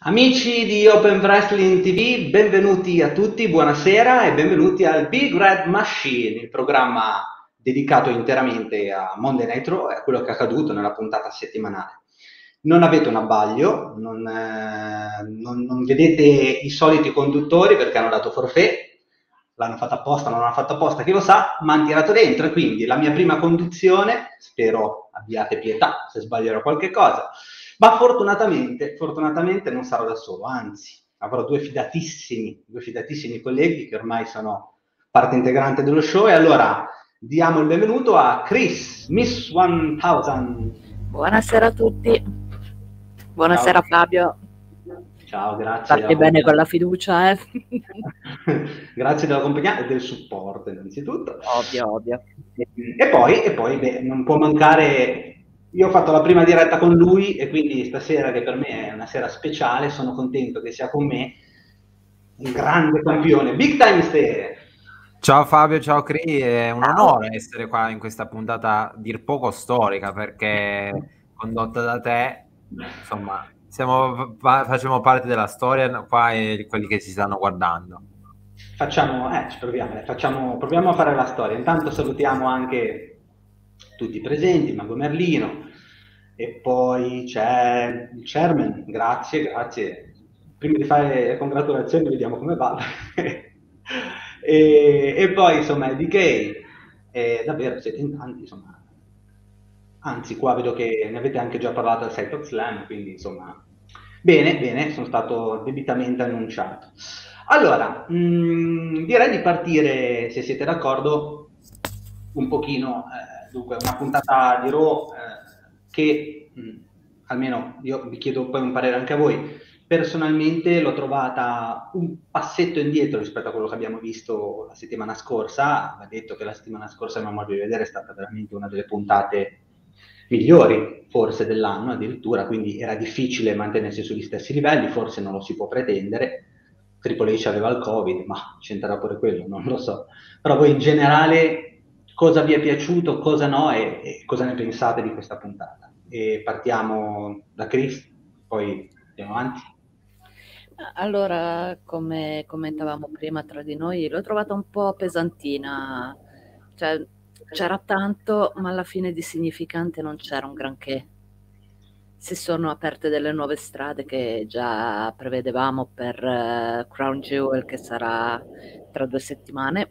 Amici di Open Wrestling TV, benvenuti a tutti, buonasera e benvenuti al Big Red Machine, il programma dedicato interamente a Monday Night Raw e a quello che è accaduto nella puntata settimanale. Non avete un abbaglio, non vedete i soliti conduttori perché hanno dato forfait, l'hanno fatta apposta, non l'hanno fatta apposta, chi lo sa, ma hanno tirato dentro e quindi la mia prima conduzione, spero abbiate pietà se sbaglierò qualche cosa, ma fortunatamente non sarò da solo, anzi avrò due fidatissimi colleghi che ormai sono parte integrante dello show e allora diamo il benvenuto a Chris, Miss 1000. Buonasera a tutti, Ciao. buonasera Fabio, Ciao, grazie della parti bene con compagnia. la fiducia, eh? Grazie della compagnia e del supporto innanzitutto. Ovvio, ovvio. E poi beh, non può mancare, io ho fatto la prima diretta con lui e quindi stasera che per me è una sera speciale, sono contento che sia con me un grande campione, Big Time Ste. Ciao Fabio, ciao Cri, è un Ciao. onore essere qua in questa puntata dir poco storica perché condotta da te, insomma, facciamo parte della storia qua e di quelli che ci stanno guardando. Ci proviamo, proviamo a fare la storia. Intanto salutiamo anche tutti i presenti, Mago Merlino, e poi c'è il chairman, grazie. Prima di fare le congratulazioni vediamo come va. E poi insomma DK, e davvero siete in tanti, insomma. Anzi, qua vedo che ne avete anche già parlato al Site of Slam, quindi insomma, bene, sono stato debitamente annunciato. Allora, direi di partire, se siete d'accordo, un pochino, dunque, una puntata di Raw che, almeno io vi chiedo poi un parere anche a voi, personalmente l'ho trovata un passetto indietro rispetto a quello che abbiamo visto la settimana scorsa. Va detto che la settimana scorsa, a mio modo di vedere, è stata veramente una delle puntate migliori forse dell'anno addirittura, quindi era difficile mantenersi sugli stessi livelli, forse non lo si può pretendere. Triple H aveva il Covid, ma c'entrerà pure quello, non lo so. Però voi in generale cosa vi è piaciuto, cosa no e cosa ne pensate di questa puntata? E partiamo da Chris, poi andiamo avanti. Allora, come commentavamo prima tra di noi, l'ho trovata un po' pesantina, cioè c'era tanto, ma alla fine di significante non c'era un granché. Si sono aperte delle nuove strade che già prevedevamo per Crown Jewel, che sarà tra 2 settimane.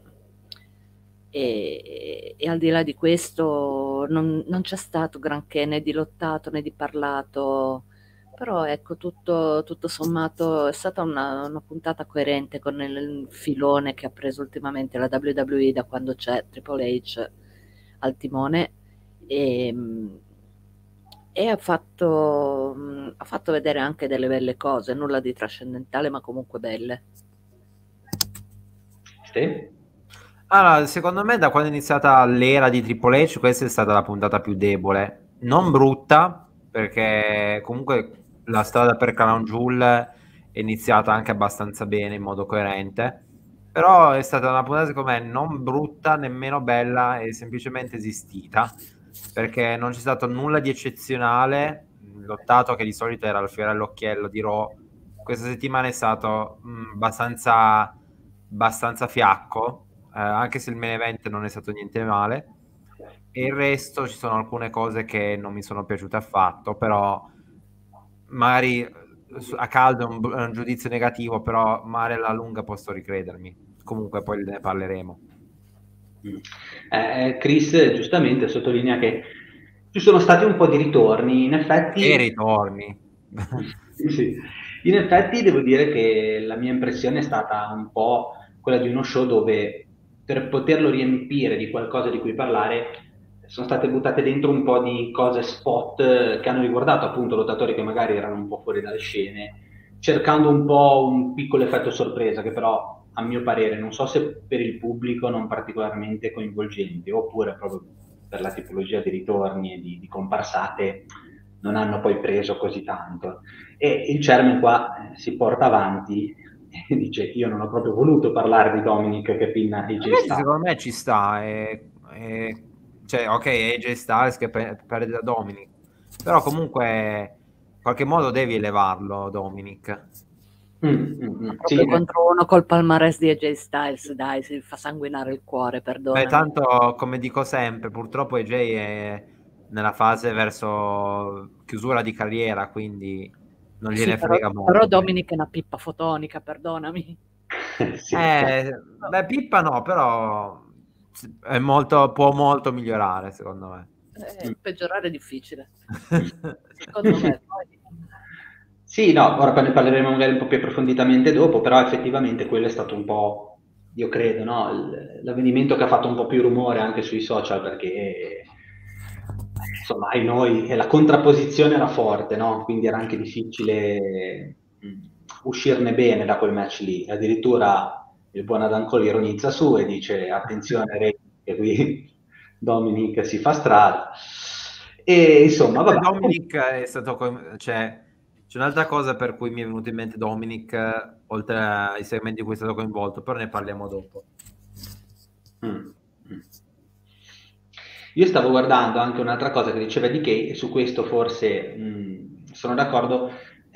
E al di là di questo non c'è stato granché né di lottato né di parlato, però ecco, tutto sommato è stata una puntata coerente con il filone che ha preso ultimamente la WWE da quando c'è Triple H al timone, e, e ha fatto vedere anche delle belle cose, nulla di trascendentale ma comunque belle. Sì? Allora, secondo me da quando è iniziata l'era di Triple H questa è stata la puntata più debole, non brutta perché comunque la strada per Crown Jewel è iniziata anche abbastanza bene in modo coerente, però è stata una puntata secondo me non brutta, nemmeno bella, è semplicemente esistita perché non c'è stato nulla di eccezionale. Lottato che di solito era il fiore all'occhiello di Raw, questa settimana è stato abbastanza fiacco, anche se il main event non è stato niente male, e il resto ci sono alcune cose che non mi sono piaciute affatto, però magari a caldo è un giudizio negativo, però magari alla lunga posso ricredermi. Comunque poi ne parleremo. Chris giustamente sottolinea che ci sono stati un po' di ritorni, in Che effetti. ritorni! Sì. In effetti devo dire che la mia impressione è stata un po' quella di uno show dove per poterlo riempire di qualcosa di cui parlare sono state buttate dentro un po' di cose spot che hanno riguardato appunto lottatori che magari erano un po' fuori dalle scene, cercando un po' un piccolo effetto sorpresa che però a mio parere non so se per il pubblico non particolarmente coinvolgente oppure proprio per la tipologia di ritorni e di comparsate non hanno poi preso così tanto. E il chairman qua si porta avanti e dice io non ho proprio voluto parlare di Dominic che pinna AJ Invece Styles. secondo me ci sta, cioè ok, AJ Styles che perde da Dominic, però comunque qualche modo devi elevarlo, Dominic. Proprio Sì, contro uno col palmarès di AJ Styles, dai, si fa sanguinare il cuore, Beh, perdonami. tanto, come dico sempre, purtroppo AJ è nella fase verso chiusura di carriera, quindi non Sì, gliene frega però molto. Dominic è una pippa fotonica, perdonami. sì, chiaro. Beh, Pippa no, però è può molto migliorare, secondo me. Peggiorare è difficile, secondo me. Poi... Sì, no, ora ne parleremo magari un po' più approfonditamente dopo, però effettivamente quello è stato un po', io credo, no, l'avvenimento che ha fatto un po' più rumore anche sui social, perché insomma, ai noi, la contrapposizione era forte, no? Quindi era anche difficile uscirne bene da quel match lì. Addirittura il buon Adam Cole ironizza su e dice attenzione, Re, che qui Dominic si fa strada. E insomma, vabbè. Dominic è stato, cioè, c'è un'altra cosa per cui mi è venuto in mente Dominic, oltre ai segmenti in cui è stato coinvolto, però ne parliamo dopo. Mm. Io stavo guardando anche un'altra cosa che diceva DK e su questo forse sono d'accordo.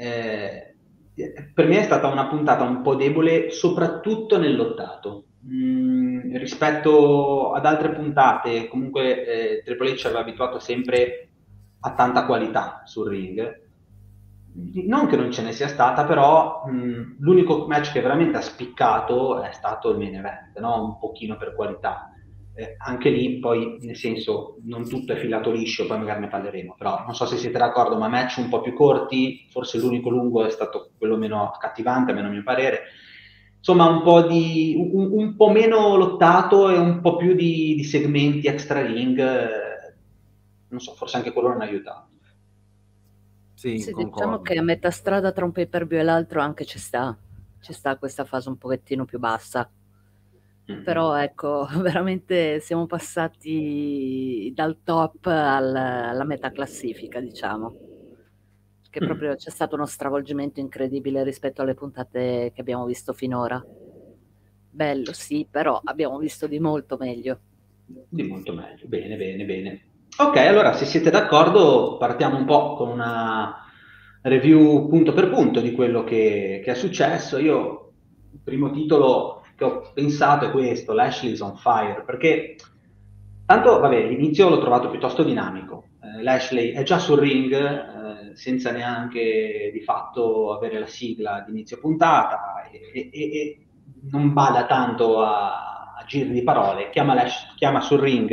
Per me è stata una puntata un po' debole, soprattutto nell'ottato. Rispetto ad altre puntate, comunque Triple H ci aveva abituato sempre a tanta qualità sul ring. Non che non ce ne sia stata, però l'unico match che veramente ha spiccato è stato il main event, no? Un pochino per qualità. Anche lì poi, nel senso, non tutto è filato liscio, poi magari ne parleremo, però non so se siete d'accordo, ma match un po' più corti, forse l'unico lungo è stato quello meno accattivante, almeno a mio parere. Insomma, un po' meno lottato e un po' più di segmenti extra ring, non so, forse anche quello non ha aiutato. Sì, Sì, diciamo concordo. che a metà strada tra un pay-per-view e l'altro anche ci sta questa fase un pochettino più bassa. Però ecco, veramente siamo passati dal top alla metà classifica, diciamo. Che proprio c'è stato uno stravolgimento incredibile rispetto alle puntate che abbiamo visto finora. Bello, sì, però abbiamo visto di molto meglio. Di molto meglio. Bene, bene, bene. Ok, allora se siete d'accordo partiamo un po' con una review punto per punto di quello che è successo. Io il primo titolo che ho pensato è questo, Lashley's on Fire, perché tanto, vabbè, l'inizio l'ho trovato piuttosto dinamico. Lashley è già sul ring, senza neanche di fatto avere la sigla di inizio puntata e non bada tanto a giri di parole, chiama sul ring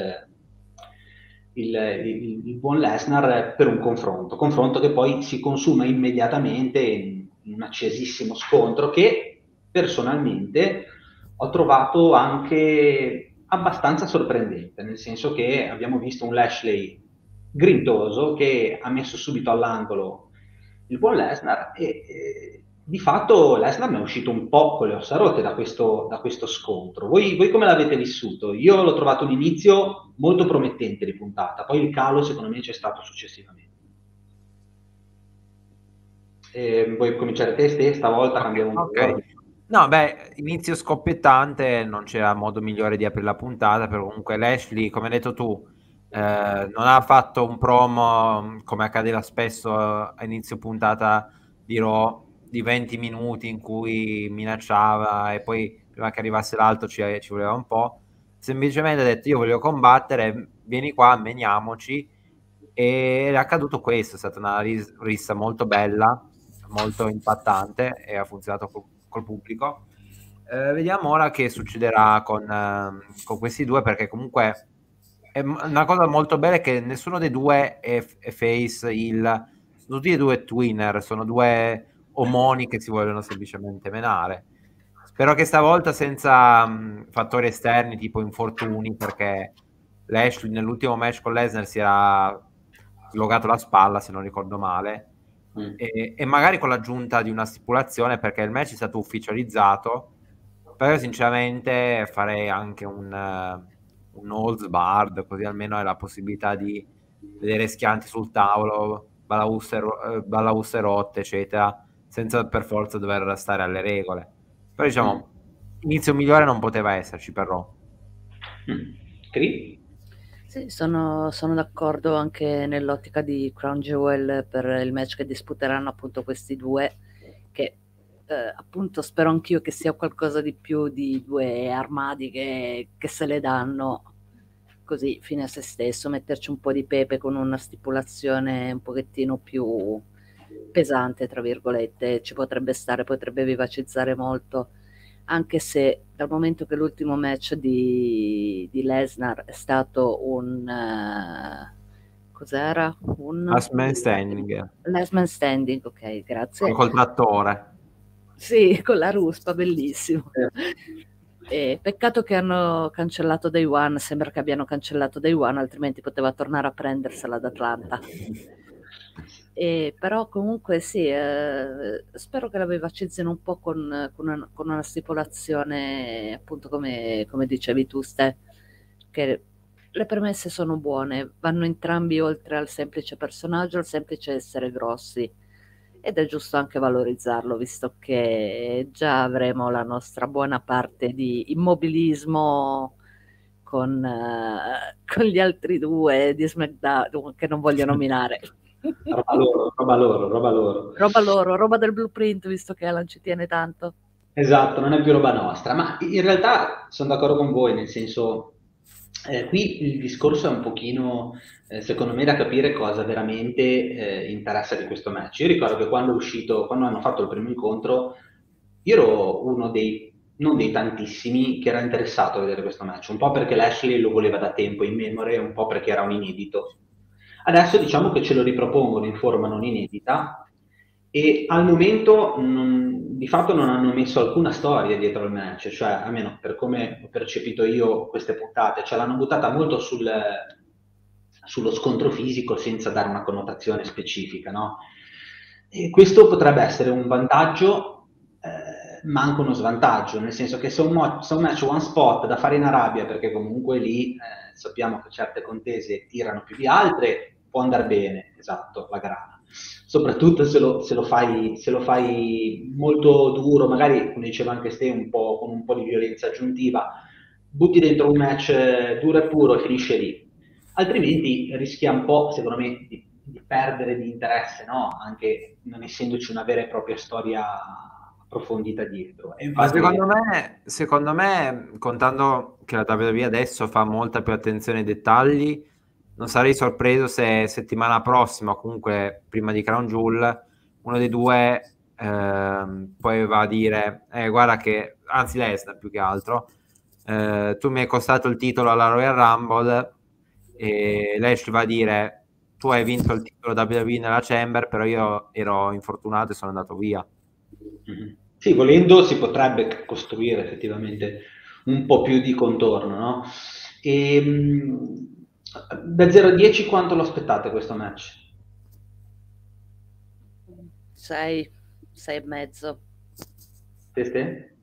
il buon Lesnar per un confronto che poi si consuma immediatamente in un accesissimo scontro che personalmente ho trovato anche abbastanza sorprendente, nel senso che abbiamo visto un Lashley grintoso che ha messo subito all'angolo il buon Lesnar e di fatto Lesnar ne è uscito un po' con le ossa rotte da questo scontro. Voi come l'avete vissuto? Io l'ho trovato un inizio molto promettente di puntata, poi il calo secondo me c'è stato successivamente. Vuoi cominciare te, stavolta cambiamo un po' l'ordine. No, beh, inizio scoppiettante, non c'era modo migliore di aprire la puntata, però comunque Lashley, come hai detto tu, non ha fatto un promo, come accadeva spesso a inizio puntata di Raw, di 20 minuti in cui minacciava e poi prima che arrivasse l'altro ci voleva un po'. Semplicemente ha detto io voglio combattere, vieni qua, meniamoci. Ed è accaduto questo, è stata una rissa molto bella, molto impattante e ha funzionato col pubblico. Vediamo ora che succederà con questi due, perché comunque è una cosa molto bella è che nessuno dei due è face heel, tutti e due twinner, sono due omoni che si vogliono semplicemente menare. Spero che stavolta senza fattori esterni tipo infortuni, perché Lashley nell'ultimo match con Lesnar si era slogato la spalla, se non ricordo male, e magari con l'aggiunta di una stipulazione, perché il match è stato ufficializzato, però sinceramente farei anche un holds barred, così almeno hai la possibilità di vedere schianti sul tavolo, balaustre rotte, eccetera, senza per forza dover stare alle regole. Però diciamo, inizio migliore non poteva esserci, però. Cri? Sì, sono d'accordo anche nell'ottica di Crown Jewel per il match che disputeranno appunto questi due, che appunto spero anch'io che sia qualcosa di più di due armadi che se le danno così fine a se stesso, metterci un po' di pepe con una stipulazione un pochettino più pesante, tra virgolette, ci potrebbe stare, potrebbe vivacizzare molto, anche se dal momento che l'ultimo match di Lesnar è stato un cos'era? Un Last Man Standing, Last Man Standing, ok, grazie. col trattore. Sì, con la ruspa, bellissimo. Peccato che hanno cancellato Day One, sembra che abbiano cancellato Day One, altrimenti poteva tornare a prendersela ad Atlanta. Però comunque sì, spero che la vivacizzino un po' con una stipulazione, appunto come dicevi tu, Ste, che le premesse sono buone, vanno entrambi oltre al semplice personaggio, al semplice essere grossi, ed è giusto anche valorizzarlo, visto che già avremo la nostra buona parte di immobilismo con gli altri due di SmackDown, che non voglio nominare. Roba loro, roba loro, roba loro. Roba loro, roba del Blueprint, visto che Alan ci tiene tanto. Esatto, non è più roba nostra, ma in realtà sono d'accordo con voi, nel senso, qui il discorso è un pochino, secondo me, da capire cosa veramente interessa di questo match. Io ricordo che quando è uscito, quando hanno fatto il primo incontro, io ero uno non dei tantissimi che era interessato a vedere questo match, un po' perché Lashley lo voleva da tempo in memoria, un po' perché era un inedito. Adesso diciamo che ce lo ripropongono in forma non inedita e al momento di fatto non hanno messo alcuna storia dietro il match, cioè almeno per come ho percepito io queste puntate, cioè l'hanno buttata molto sullo scontro fisico senza dare una connotazione specifica, no? E questo potrebbe essere un vantaggio, ma anche uno svantaggio, nel senso che se un match one spot da fare in Arabia, perché comunque lì sappiamo che certe contese tirano più di altre, può andare bene, esatto, la grana. Soprattutto se lo fai molto duro, magari, come diceva anche Ste, con un po' di violenza aggiuntiva, butti dentro un match duro e puro e finisce lì. Altrimenti rischia un po', secondo me, di perdere di interesse, no? Anche non essendoci una vera e propria storia approfondita dietro. E Ma infatti, secondo me, contando che la WWE adesso fa molta più attenzione ai dettagli, non sarei sorpreso se settimana prossima, comunque prima di Crown Jewel, uno dei due poi va a dire, guarda che, anzi Lesnar più che altro, tu mi hai costato il titolo alla Royal Rumble, e Lashley va a dire, tu hai vinto il titolo WWE nella Chamber, però io ero infortunato e sono andato via. Sì, volendo si potrebbe costruire effettivamente un po' più di contorno, no? Da 0 a 10 quanto lo aspettate questo match? 6, 6,5. Te?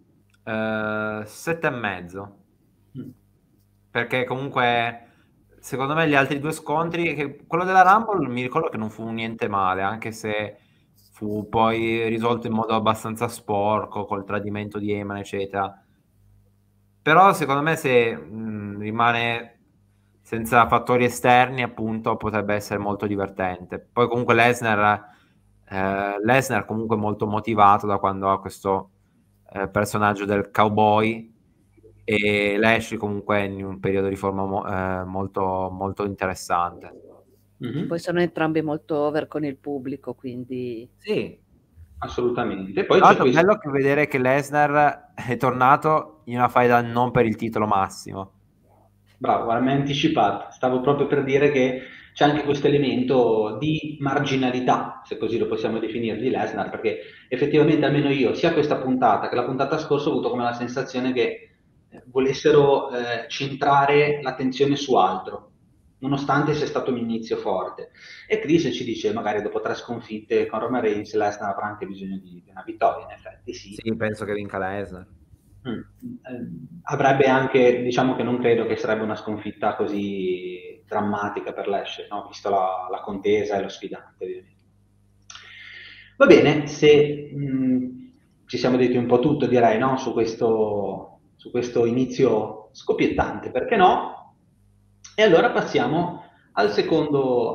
7,5. Perché comunque secondo me gli altri due scontri, quello della Rumble mi ricordo che non fu niente male, anche se fu poi risolto in modo abbastanza sporco col tradimento di Heyman eccetera, però secondo me se rimane senza fattori esterni appunto potrebbe essere molto divertente. Poi comunque Lesnar comunque molto motivato da quando ha questo personaggio del cowboy, e Lashley comunque in un periodo di forma molto, molto interessante. Poi sono entrambi molto over con il pubblico, quindi sì, assolutamente. Poi è bello che vedere che Lesnar è tornato in una faida non per il titolo massimo. Bravo, guarda, mi hai anticipato. Stavo proprio per dire che c'è anche questo elemento di marginalità, se così lo possiamo definire, di Lesnar, perché effettivamente almeno io, sia questa puntata che la puntata scorsa, ho avuto come la sensazione che volessero centrare l'attenzione su altro, nonostante sia stato un inizio forte. E Chris ci dice, magari dopo 3 sconfitte con Roman Reigns, Lesnar avrà anche bisogno di una vittoria, in effetti sì. Sì, penso che vinca Lesnar. Avrebbe anche, diciamo che non credo che sarebbe una sconfitta così drammatica per Lashley, no? Visto la contesa e lo sfidante, ovviamente. Va bene, se ci siamo detti un po' tutto, direi, no? Su questo inizio scoppiettante, perché no? E allora passiamo al secondo,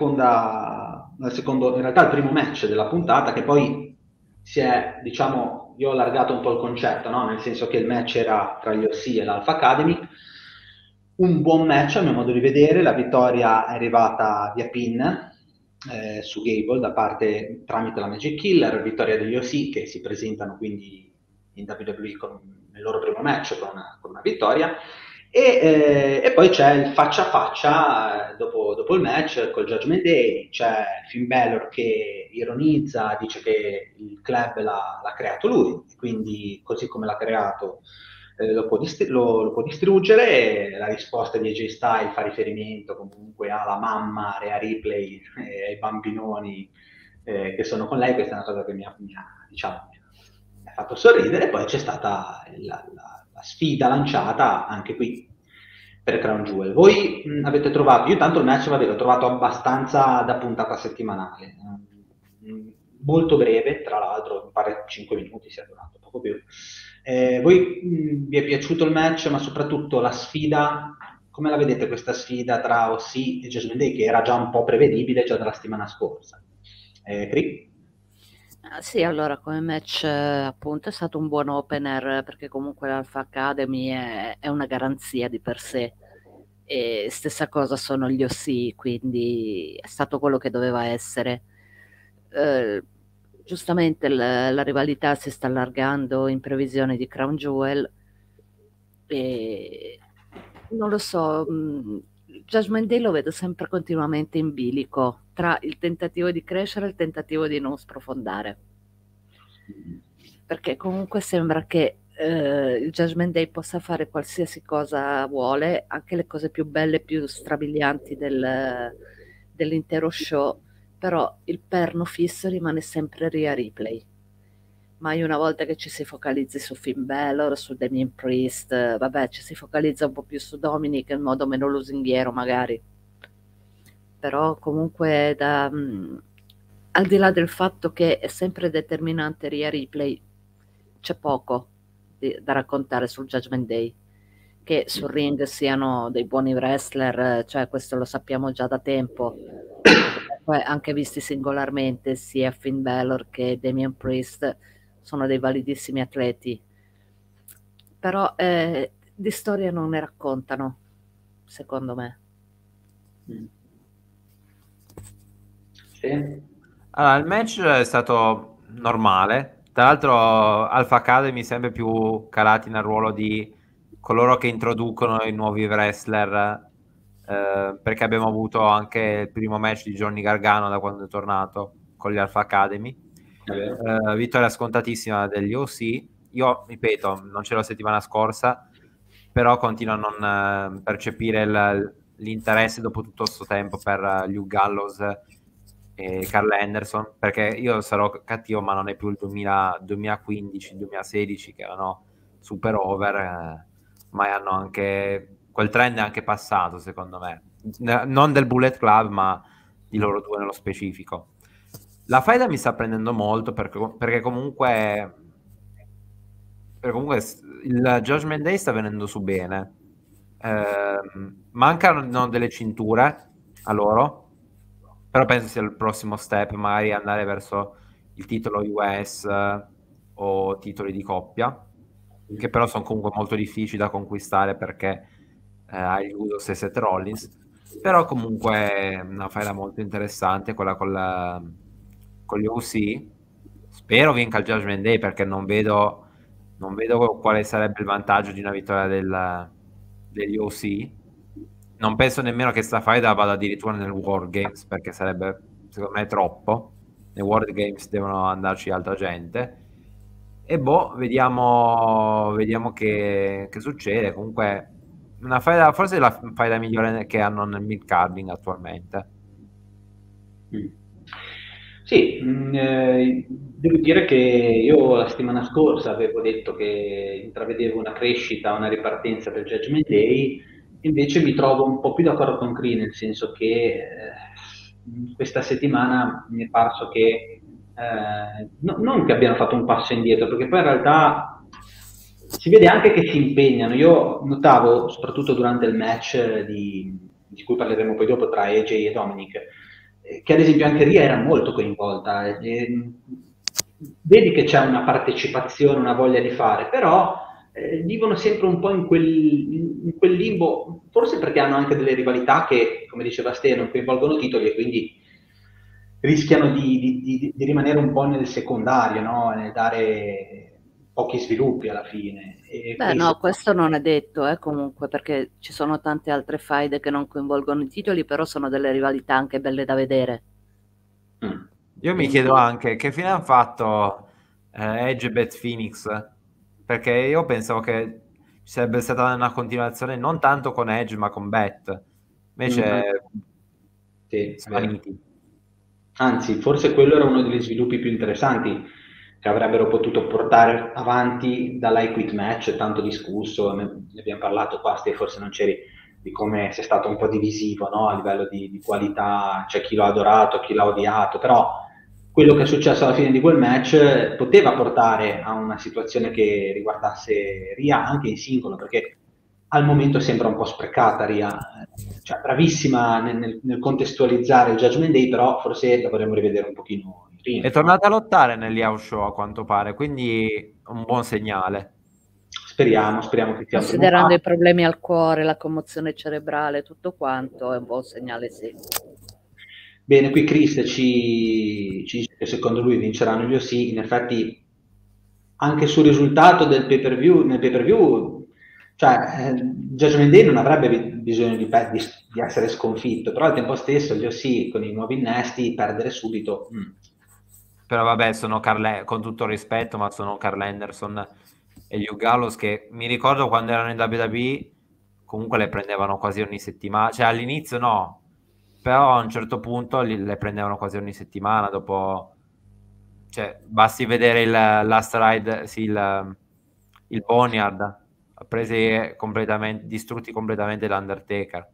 in realtà al primo match della puntata, che poi si è, diciamo, io ho allargato un po' il concetto, no? Nel senso che il match era tra gli OC e l'Alpha Academy, un buon match a mio modo di vedere, la vittoria è arrivata via pin su Gable tramite la Magic Killer, vittoria degli OC che si presentano quindi in WWE nel loro primo match con una vittoria. E poi c'è il faccia a faccia dopo il match col Judgment Day, c'è Finn Balor che ironizza, dice che il club l'ha creato lui, quindi così come l'ha creato lo può distruggere, e la risposta di AJ Styles fa riferimento comunque alla mamma Rhea Ripley e ai bambinoni che sono con lei, questa è una cosa che diciamo, mi ha fatto sorridere. E poi c'è stata la sfida lanciata anche qui per Crown Jewel. Voi avete trovato, io tanto il match l'ho trovato abbastanza da puntata settimanale, molto breve, tra l'altro, mi pare 5 minuti sia durato, poco più. Voi vi è piaciuto il match, ma soprattutto la sfida? Come la vedete questa sfida tra OC e Judgment Day, che era già un po' prevedibile già dalla settimana scorsa? Cri? Sì, allora come match appunto è stato un buon opener perché comunque l'Alpha Academy è una garanzia di per sé e stessa cosa sono gli OC, quindi è stato quello che doveva essere. Giustamente la rivalità si sta allargando in previsione di Crown Jewel e non lo so, Judgment Day lo vedo sempre continuamente in bilico tra il tentativo di crescere e il tentativo di non sprofondare, perché comunque sembra che il Judgment Day possa fare qualsiasi cosa vuole, anche le cose più belle, più strabilianti dell'intero show, però il perno fisso rimane sempre Rhea Ripley. Mai una volta che ci si focalizzi su Finn Balor, su Damien Priest, vabbè, ci si focalizza un po' più su Dominic in modo meno lusinghiero magari, però comunque al di là del fatto che è sempre determinante Rhea Ripley, c'è poco da raccontare sul Judgment Day. Che sul ring siano dei buoni wrestler, cioè questo lo sappiamo già da tempo, poi anche visti singolarmente sia Finn Balor che Damien Priest sono dei validissimi atleti, però di storia non ne raccontano, secondo me. Sì. Allora, il match è stato normale, tra l'altro Alpha Academy sempre più calati nel ruolo di coloro che introducono i nuovi wrestler, perché abbiamo avuto anche il primo match di Johnny Gargano da quando è tornato con gli Alpha Academy, vittoria scontatissima degli OC. Io ripeto, non c'ero la settimana scorsa, però continuo a non percepire l'interesse dopo tutto questo tempo per Luke Gallows e Carl Anderson, perché io sarò cattivo, ma non è più il 2015-2016 che erano super over, ma hanno anche quel trend è anche passato, secondo me, non del Bullet Club, ma di loro due nello specifico. La faida mi sta prendendo molto perché comunque il Judgment Day sta venendo su bene. Mancano delle cinture a loro, però penso sia il prossimo step, magari andare verso il titolo US o titoli di coppia, che però sono comunque molto difficili da conquistare perché hai Usos e Seth Rollins. Però comunque è una faida molto interessante quella con gli OC. Spero vinca il Judgment Day perché non vedo quale sarebbe il vantaggio di una vittoria degli OC. Non penso nemmeno che sta faida vada addirittura nel World Games, perché sarebbe secondo me troppo. Nei World Games devono andarci altra gente. E vediamo che succede. Comunque una faida, forse la faida migliore che hanno nel mid-carding attualmente. Sì, devo dire che io la settimana scorsa avevo detto che intravedevo una crescita, una ripartenza del Judgment Day, invece mi trovo un po' più d'accordo con Cree, nel senso che questa settimana mi è parso che non che abbiano fatto un passo indietro, perché poi in realtà si vede anche che si impegnano. Io notavo, soprattutto durante il match di cui parleremo poi dopo, tra AJ e Dominic, che ad esempio anche Rhea era molto coinvolta. Vedi che c'è una partecipazione, una voglia di fare, però vivono sempre un po' in quel limbo, forse perché hanno anche delle rivalità che, come diceva Ste, non coinvolgono titoli e quindi rischiano di rimanere un po' nel secondario, no? Nel dare pochi sviluppi alla fine. E Beh, Chris, no, questo non è detto, comunque, perché ci sono tante altre faide che non coinvolgono i titoli, però sono delle rivalità anche belle da vedere. Io mi chiedo anche che fine hanno fatto Edge e Beth Phoenix, perché io pensavo che ci sarebbe stata una continuazione non tanto con Edge ma con Beth, invece sì, svaniti. Anzi, forse quello era uno degli sviluppi più interessanti che avrebbero potuto portare avanti dall'I Quit Match, tanto discusso, ne abbiamo parlato qua, Ste, forse non c'eri, di come sia stato un po' divisivo, no? A livello di qualità, c'è chi l'ha adorato, chi l'ha odiato, però quello che è successo alla fine di quel match poteva portare a una situazione che riguardasse Ria anche in singolo, perché al momento sembra un po' sprecata Ria, cioè bravissima nel contestualizzare il Judgment Day, però forse la vorremmo rivedere un pochino in ring. È tornata a lottare negli house show a quanto pare, quindi un buon segnale. Speriamo che sia considerando i problemi al cuore, la commozione cerebrale, tutto quanto, è un buon segnale, sì. Bene, qui Chris ci dice che secondo lui vinceranno gli OC, in effetti anche sul risultato del nel pay-per-view, cioè Judgment Day non avrebbe bisogno di essere sconfitto, però al tempo stesso gli OC con i nuovi innesti perdere subito. Però vabbè, sono con tutto rispetto, ma sono Carl Anderson e gli Gallows che mi ricordo quando erano in WWE comunque le prendevano quasi ogni settimana, cioè all'inizio no, però a un certo punto le prendevano quasi ogni settimana, dopo, cioè basti vedere il Last Ride, sì, il Boneyard, ha presi completamente, distrutti completamente l'Undertaker.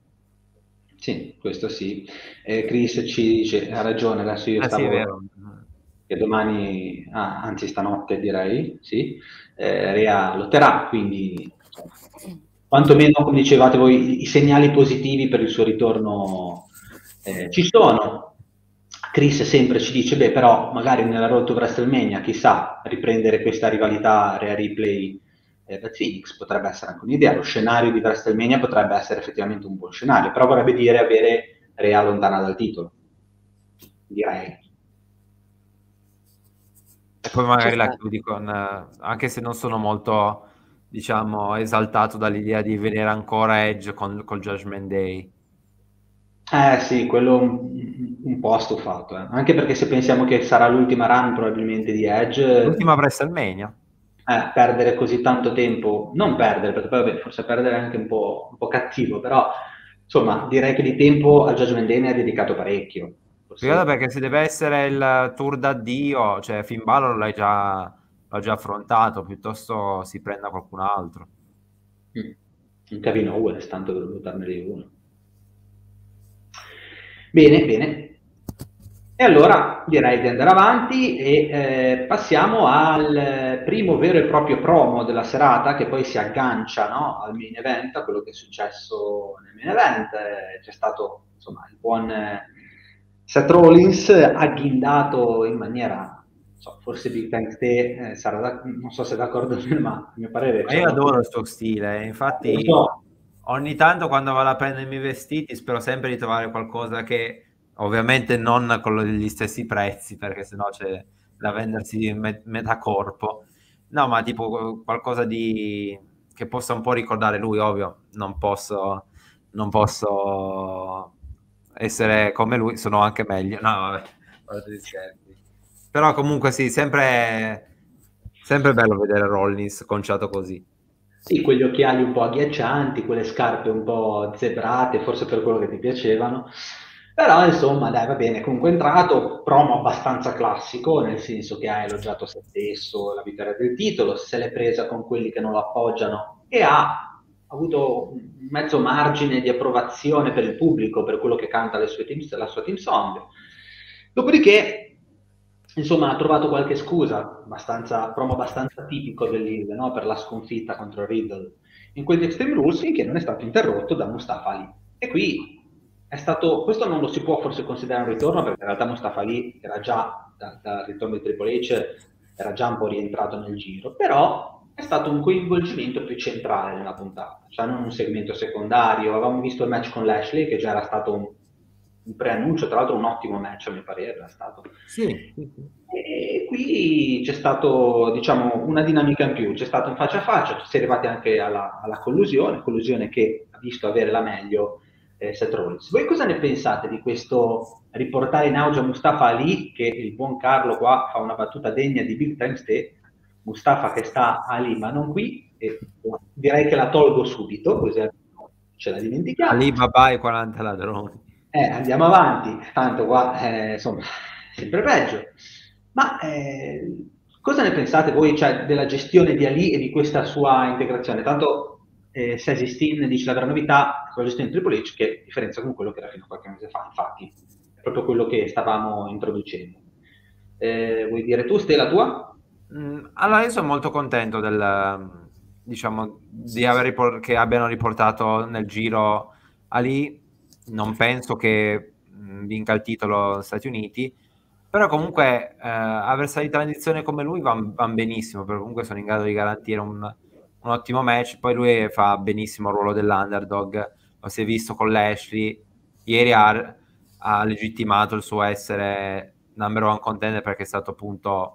Sì, questo sì. Chris ci dice, ha ragione, adesso io Sì, è stavo... vero. che domani, anzi stanotte direi, sì, Rea lotterà, quindi quantomeno, come dicevate voi, i segnali positivi per il suo ritorno ci sono. Chris sempre ci dice, beh, però magari nella Road to WrestleMania, chissà, riprendere questa rivalità Rhea Ripley da Phoenix potrebbe essere anche un'idea. Lo scenario di WrestleMania potrebbe essere effettivamente un buon scenario, però vorrebbe dire avere Rhea lontana dal titolo, direi. E poi magari la chiudi con, anche se non sono molto, diciamo, esaltato dall'idea di vedere ancora Edge col Judgment Day. Sì, quello un po' stufato, anche perché se pensiamo che sarà l'ultima run probabilmente di Edge, L'ultima WrestleMania. Perdere così tanto tempo, non perdere, perché poi vabbè, forse perdere è anche un po' cattivo, però insomma direi che di tempo al Judgment Day ne ha dedicato parecchio. Spiegate perché se deve essere il tour d'addio, cioè Finn Balor l'ha già affrontato, piuttosto si prenda qualcun altro. Un Kevin Owens, tanto per buttarne di uno. Bene, bene. E allora direi di andare avanti e passiamo al primo vero e proprio promo della serata, che poi si aggancia, no, al main event, a quello che è successo nel main event. C'è stato insomma il buon Seth Rollins agghindato in maniera, forse Big Bang Te non so se è d'accordo, ma a mio parere... Ma io adoro il suo stile, infatti ogni tanto quando vado a prendermi i vestiti spero sempre di trovare qualcosa che ovviamente non con gli stessi prezzi, perché sennò c'è da vendersi metà corpo. No, ma tipo qualcosa che possa un po' ricordare lui, ovvio, non posso essere come lui, sono anche meglio. No, vabbè, però comunque sì, sempre bello vedere Rollins conciato così. Sì, quegli occhiali un po' agghiaccianti, quelle scarpe un po' zebrate, forse per quello che ti piacevano. Però insomma, dai, va bene. Comunque è entrato, promo abbastanza classico, nel senso che ha elogiato se stesso, la vittoria del titolo, se l'è presa con quelli che non lo appoggiano e ha avuto un mezzo margine di approvazione per il pubblico, per quello che canta la sua team song. Dopodiché insomma, ha trovato qualche scusa, promo abbastanza tipico dell'Hill, no? Per la sconfitta contro Riddle in quegli Extreme Rules, finché non è stato interrotto da Mustafa Ali. E qui è stato, questo non lo si può forse considerare un ritorno, perché in realtà Mustafa Ali era già, dal ritorno di Triple H, era già un po' rientrato nel giro, però è stato un coinvolgimento più centrale nella puntata, cioè non un segmento secondario. Avevamo visto il match con Lashley, che già era stato un preannuncio, tra l'altro un ottimo match a mio parere era stato. Sì. E qui c'è stato, diciamo, una dinamica in più, c'è stato un faccia a faccia, si è arrivati anche alla collusione che ha visto avere la meglio Seth Rollins. Voi cosa ne pensate di questo riportare in auge Mustafa Ali, che il buon Carlo qua fa una battuta degna di Big Time State, Mustafa che sta a lì ma non qui, e direi che la tolgo subito, così ce la dimentichiamo. Ali Baba e 40 ladroni. Andiamo avanti, tanto qua, insomma, sempre peggio. Ma cosa ne pensate voi, cioè, della gestione di Ali e di questa sua integrazione? Tanto Sassy Steen dice la vera novità con la gestione di Triple H, che differenza con quello che era fino a qualche mese fa, infatti, è proprio quello che stavamo introducendo. Vuoi dire tu, Ste, la tua? Allora, io sono molto contento diciamo, che abbiano riportato nel giro Ali. Non penso che vinca il titolo Stati Uniti, però comunque avversari di transizione come lui van benissimo, perché comunque sono in grado di garantire un ottimo match. Poi lui fa benissimo il ruolo dell'underdog, lo si è visto con Lashley, ieri ha legittimato il suo essere number one contender, perché è stato appunto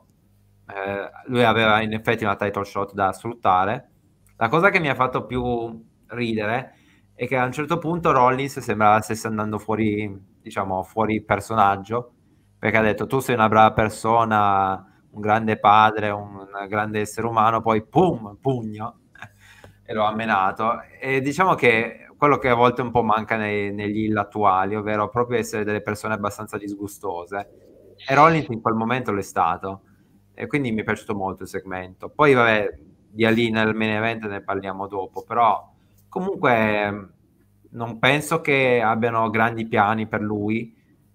lui aveva in effetti una title shot da sfruttare. La cosa che mi ha fatto più ridere è che a un certo punto Rollins sembrava stesse andando fuori, diciamo, fuori personaggio, perché ha detto: tu sei una brava persona, un grande padre, un grande essere umano, poi pum, pugno, e lo ha menato. E diciamo che quello che a volte un po' manca negli Hill attuali, ovvero proprio essere delle persone abbastanza disgustose, e Rollins in quel momento l'è stato, e quindi mi è piaciuto molto il segmento. Poi vabbè, di Ali nel main event ne parliamo dopo, però comunque non penso che abbiano grandi piani per lui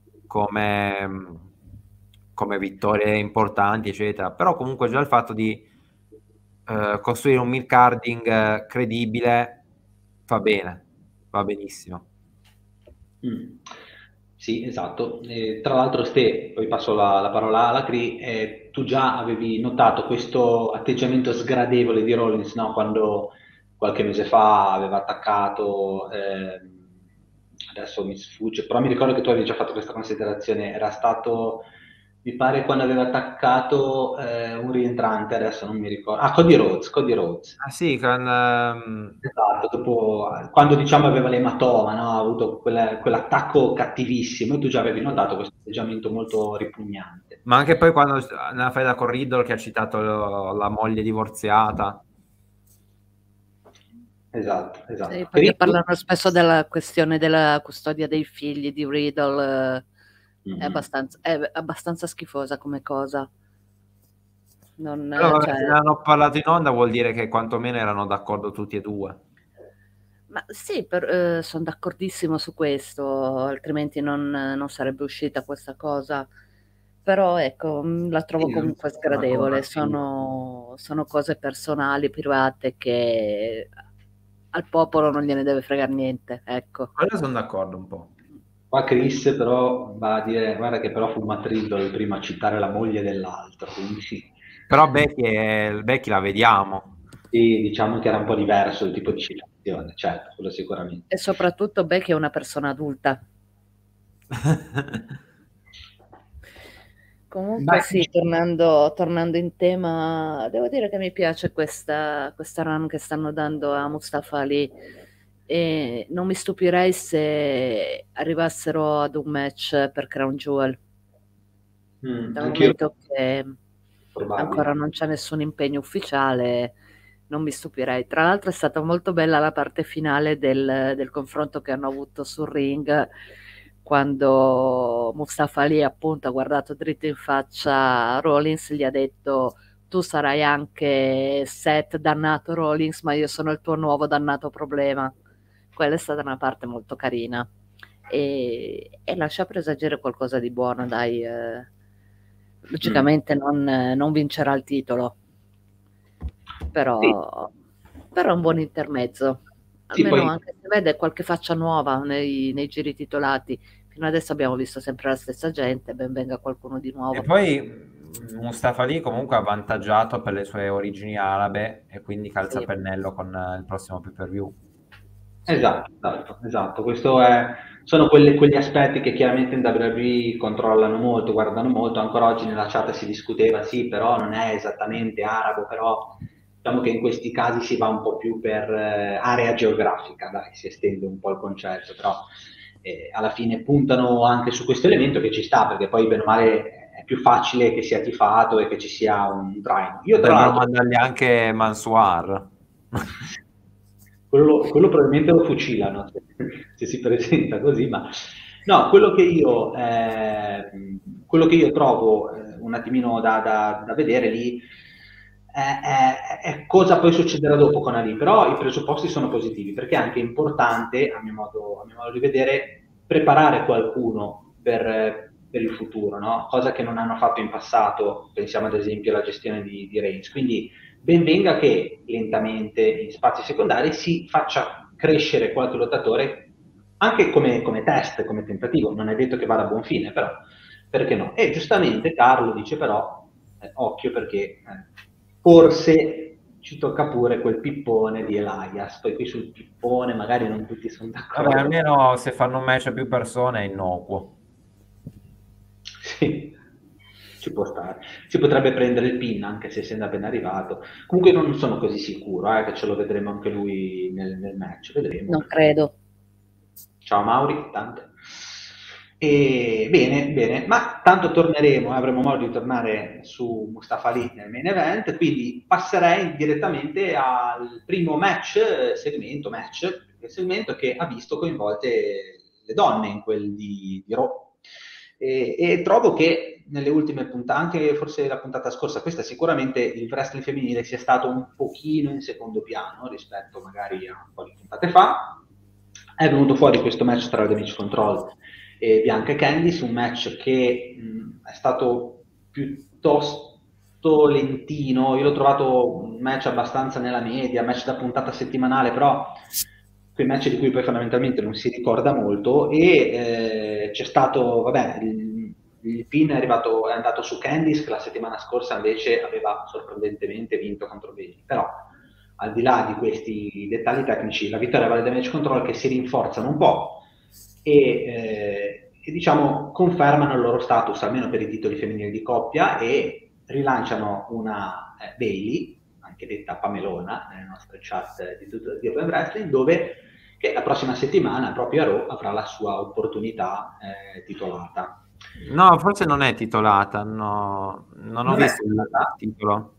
come vittorie importanti, eccetera. Però comunque già il fatto di costruire un mid-carding credibile fa bene, va benissimo. Sì, esatto. Tra l'altro, Ste, poi passo la parola alla Cri, tu già avevi notato questo atteggiamento sgradevole di Rollins, no? Quando qualche mese fa aveva attaccato, adesso mi sfugge, però mi ricordo che tu avevi già fatto questa considerazione, era stato, mi pare, quando aveva attaccato un rientrante, adesso non mi ricordo, Cody Rhodes, Cody Rhodes. Ah sì, con Esatto, dopo, quando diciamo aveva l'ematoma, no? Ha avuto quell'attacco cattivissimo, e tu già avevi notato questo atteggiamento molto ripugnante. ma anche poi quando nella faida con Riddle, che ha citato la moglie divorziata. Esatto, Sì, esatto. perché parlano spesso della questione della custodia dei figli di Riddle, è abbastanza schifosa come cosa. Però vabbè, Cioè, se ne hanno parlato in onda, vuol dire che quantomeno erano d'accordo tutti e due. ma sì, sono d'accordissimo su questo, altrimenti non sarebbe uscita questa cosa. Però ecco, la trovo Sì, comunque sono sgradevole, d'accordo, sono cose personali, private, che al popolo non gliene deve fregare niente, ecco. Quello sono d'accordo un po'. Qua Chris però va a dire, guarda che però fu Matt Riddle il primo a citare la moglie dell'altro, quindi Però Becky la vediamo. sì, diciamo che era un po' diverso il tipo di citazione, certo, quello sicuramente. E soprattutto Becky è una persona adulta. Comunque Beh, sì, tornando in tema, devo dire che mi piace questa run che stanno dando a Mustafa Ali, e non mi stupirei se arrivassero ad un match per Crown Jewel, dal anch'io momento che probabile. ancora non c'è nessun impegno ufficiale, non mi stupirei. Tra l'altro è stata molto bella la parte finale del confronto che hanno avuto sul ring, quando Mustafa Ali appunto ha guardato dritto in faccia Rollins, gli ha detto: tu sarai anche Seth dannato Rollins, ma io sono il tuo nuovo dannato problema. Quella è stata una parte molto carina e lascia presagire qualcosa di buono, dai. Logicamente non vincerà il titolo, però è un buon intermezzo. Sì, Almeno poi anche se vede qualche faccia nuova nei giri titolati. Fino adesso abbiamo visto sempre la stessa gente, ben venga qualcuno di E nuovo. poi Mustafa Ali comunque avvantaggiato per le sue origini arabe e quindi calza a Sì, pennello con il prossimo pay-per-view. sì. esatto. Sono quegli aspetti che chiaramente in WWE controllano molto, guardano molto. Ancora oggi nella chat si discuteva, sì, però non è esattamente arabo, però diciamo che in questi casi si va un po' più per area geografica, dai, si estende un po' il concetto, però alla fine puntano anche su questo elemento che ci sta, perché poi bene o male è più facile che sia tifato e che ci sia un traino. Io tra Potrebbero l'altro mandargli anche Mansoir. quello probabilmente lo fucilano se si presenta così, ma no, quello che io trovo un attimino da vedere lì è cosa poi succederà dopo con Ali, però i presupposti sono positivi, perché è anche importante, a mio modo di vedere, preparare qualcuno per il futuro, no? Cosa che non hanno fatto in passato, pensiamo ad esempio alla gestione di Reigns, quindi ben venga che lentamente in spazi secondari si faccia crescere qualche lottatore anche come test, come tentativo, non è detto che vada a buon fine, però perché no? E giustamente Carlo dice però, occhio perché forse ci tocca pure quel pippone di Elias, poi qui sul pippone magari non tutti sono Vabbè, d'accordo. almeno se fanno un match a più persone è innocuo. Sì, ci può stare. Si potrebbe prendere il pin anche se essendo appena arrivato. Comunque non sono così sicuro che ce lo vedremo anche lui nel match, vedremo. Non credo. Ciao Mauri, tanto. E, bene, ma tanto torneremo, avremo modo di tornare su Mustafa Ali nel main event, quindi passerei direttamente al primo segmento che ha visto coinvolte le donne in quel di Raw. E trovo che nelle ultime puntate, anche forse la puntata scorsa, questa sicuramente il wrestling femminile sia stato un pochino in secondo piano rispetto magari a un po' di puntate fa. È venuto fuori questo match tra Damage Control e Bianca e Candice, un match che è stato piuttosto lentino, io l'ho trovato un match abbastanza nella media, match da puntata settimanale, però quei match di cui poi fondamentalmente non si ricorda molto e c'è stato, vabbè, il pin è andato su Candice che la settimana scorsa invece aveva sorprendentemente vinto contro Bayley, però al di là di questi dettagli tecnici, la vittoria vale damage control che si rinforzano un po' e diciamo confermano il loro status, almeno per i titoli femminili di coppia, e rilanciano una Bayley, anche detta Pamelona, nelle nostre chat di Open Wrestling, dove che la prossima settimana proprio a Raw avrà la sua opportunità titolata. No, forse non è titolata, no, non ho Non è visto il titolata? titolo.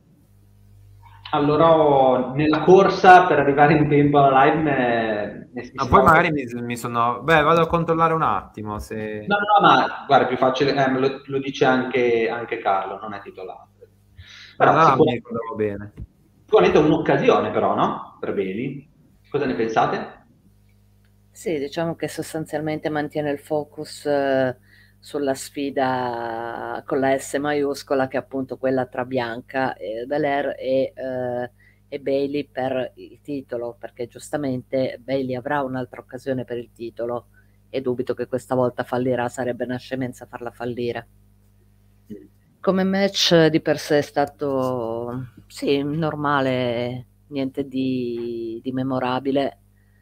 Allora, nella corsa per arrivare in tempo alla live mi Ma poi sembrava che... magari mi sono... Beh, vado a controllare un attimo se... No, no, ma guarda, è più facile, lo dice anche Carlo, non è titolato. Però Allora mi ricordavo bene. sicuramente è un'occasione però, no? Per Bailey. Cosa ne pensate? Sì, diciamo che sostanzialmente mantiene il focus sulla sfida con la S maiuscola, che è appunto quella tra Bianca e Belair e Bailey per il titolo, perché giustamente Bailey avrà un'altra occasione per il titolo e dubito che questa volta fallirà, sarebbe una scemenza farla fallire. Come match di per sé è stato, sì, normale, niente di memorabile.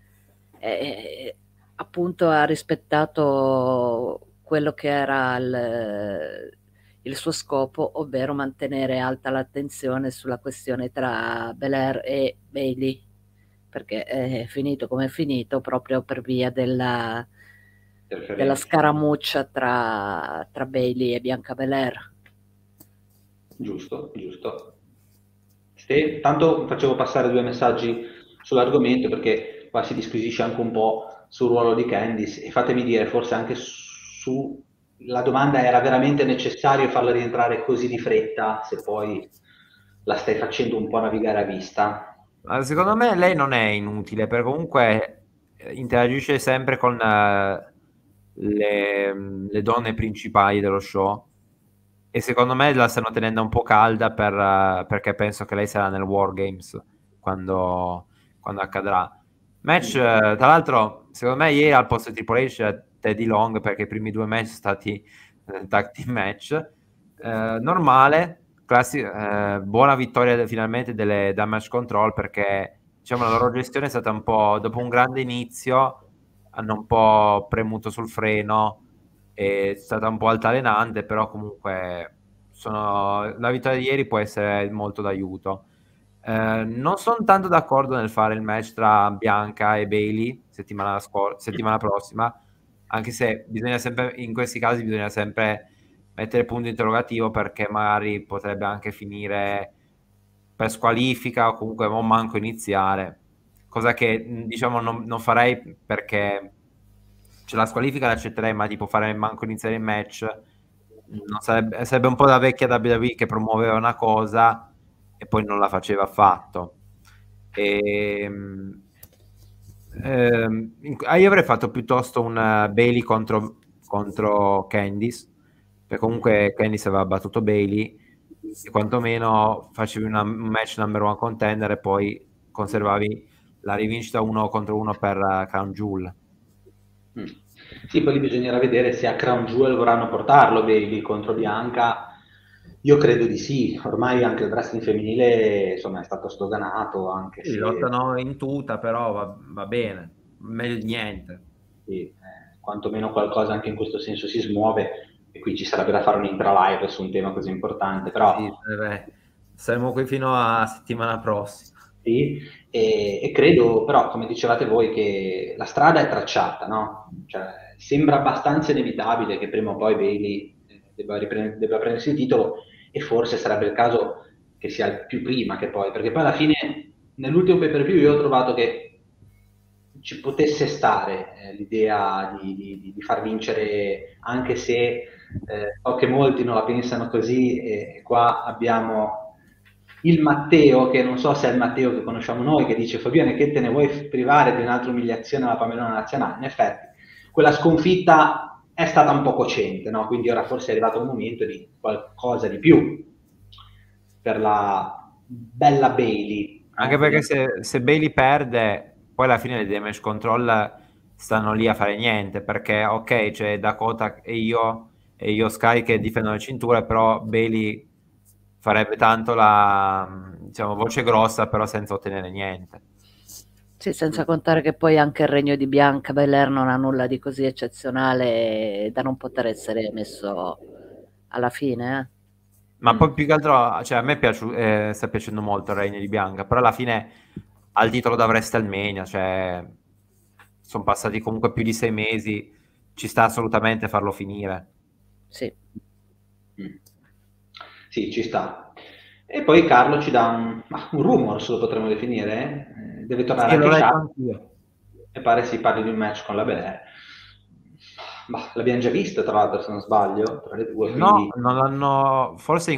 Appunto ha rispettato quello che era il suo scopo, ovvero mantenere alta l'attenzione sulla questione tra Belair e Bailey, perché è finito come è finito proprio per via della scaramuccia tra Bailey e Bianca Belair. Giusto. Tanto facevo passare due messaggi sull'argomento perché qua si disquisisce anche un po' sul ruolo di Candice e fatemi dire, forse anche su la domanda era veramente necessario farla rientrare così di fretta se poi la stai facendo un po' navigare a vista. Secondo me lei non è inutile, perché comunque interagisce sempre con le donne principali dello show. e secondo me la stanno tenendo un po' calda perché penso che lei sarà nel War Games quando accadrà. Match, tra l'altro, secondo me ieri al posto di Triple H c'è Teddy Long, perché i primi 2 match sono stati tag team match. Normale, buona vittoria finalmente delle Damage Control, perché diciamo la loro gestione è stata un po', dopo un grande inizio, hanno un po' premuto sul freno, è stata un po' altalenante, però comunque la vittoria di ieri può essere molto d'aiuto. Non sono tanto d'accordo nel fare il match tra Bianca e Bailey settimana prossima, anche se bisogna sempre, in questi casi bisogna sempre mettere punto interrogativo, perché magari potrebbe anche finire per squalifica o comunque non manco iniziare, cosa che diciamo non farei, perché la squalifica l'accetterei, ma tipo fare manco iniziare il match non sarebbe un po' da vecchia WWE che promuoveva una cosa e poi non la faceva affatto. Io avrei fatto piuttosto un Bailey contro Candice, perché comunque Candice aveva battuto Bailey, e quantomeno facevi un match number one contender e poi conservavi la rivincita 1-1 per Crown Jewel. Sì, poi lì bisognerà vedere se a Crown Jewel vorranno portarlo Bailey contro Bianca. Io credo di sì, ormai anche il wrestling femminile insomma è stato sdoganato, anche Sì, se lottano in tuta, però va bene, meglio di niente. sì, quantomeno qualcosa anche in questo senso si smuove, e qui ci sarebbe da fare un'intra live su un tema così importante, però Sì, saremo qui fino a settimana prossima. sì, e credo però, come dicevate voi, che la strada è tracciata, no? Cioè, sembra abbastanza inevitabile che prima o poi Bailey debba prendersi il titolo, e forse sarebbe il caso che sia il più prima che poi, perché poi alla fine nell'ultimo pay-per-view io ho trovato che ci potesse stare l'idea di far vincere, anche se so che molti non la pensano così, e qua abbiamo il Matteo, che non so se è il Matteo che conosciamo noi, che dice: Fabione, che te ne vuoi privare di un'altra umiliazione alla Pamelona Nazionale? In effetti, quella sconfitta è stata un po' cocente, no? Quindi ora forse è arrivato il momento di qualcosa di più per la bella Bailey. Anche perché se Bailey perde, poi alla fine le damage control stanno lì a fare niente, perché ok, c'è Dakota e io Sky che difendono le cinture, però Bailey farebbe tanto la, diciamo, voce grossa, però senza ottenere niente. Sì, senza contare che poi anche il regno di Bianca Belair non ha nulla di così eccezionale da non poter essere messo alla fine, eh. Ma poi più che altro, cioè, a me sta piacendo molto il Regno di Bianca, però alla fine al titolo da WrestleMania, cioè, sono passati comunque più di 6 mesi, ci sta assolutamente farlo finire. Sì. Sì, ci sta. E poi Carlo ci dà un rumor, se lo potremmo definire, deve tornare Sì, l'ho anche letto Charlotte, anch'io. e pare si parli di un match con la Belair. Ma l'abbiamo già visto, tra l'altro, se non sbaglio, tra le due, No, quindi non l'hanno, forse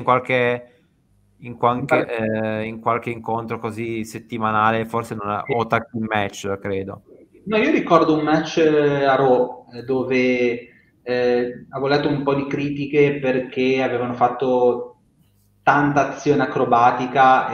in qualche incontro così settimanale, forse non è, o tag team match, credo. no, io ricordo un match a Raw dove avevo letto un po' di critiche perché avevano fatto tanta azione acrobatica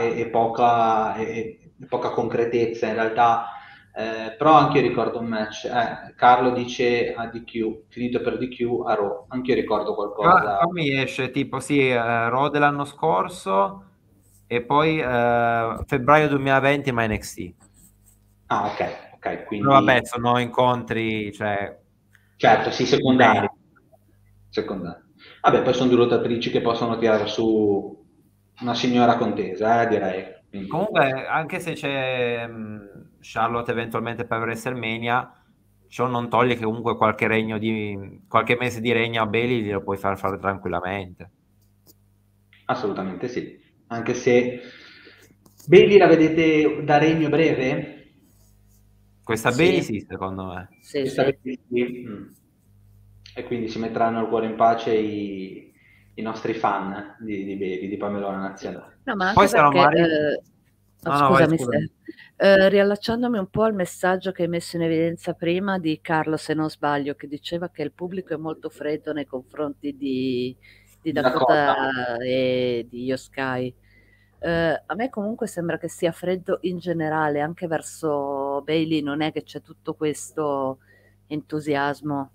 e poca concretezza in realtà. Però anche io ricordo un match. Carlo dice a DQ, finito per DQ a Raw. Anche io ricordo qualcosa. Qua mi esce tipo sì, Raw dell'anno scorso e poi febbraio 2020 ma NXT. Ah, ok, ok, Però vabbè, quindi sono incontri, cioè, certo, sì, secondari. eventi. Secondari. Vabbè, poi sono due lottatrici che possono tirare su una signora contesa, direi. Quindi, Comunque, anche se c'è Charlotte eventualmente per WrestleMania, ciò non toglie che comunque qualche mese di regno a Bailey glielo puoi fare tranquillamente. assolutamente sì. Anche se Bailey la vedete da regno breve? Questa Bailey Sì, sì, secondo me. sì, Questa sì. Bailey sì. E quindi si metteranno il cuore in pace i nostri fan di Bailey, di Pamelona Nazionale. No, ma Poi anche sarà perché, magari... No, no, vai, scusami, scusami. riallacciandomi un po' al messaggio che hai messo in evidenza prima di Carlo, se non sbaglio, che diceva che il pubblico è molto freddo nei confronti di Dakota. Dakota e di Io Sky. A me comunque sembra che sia freddo in generale, anche verso Bailey non è che c'è tutto questo entusiasmo.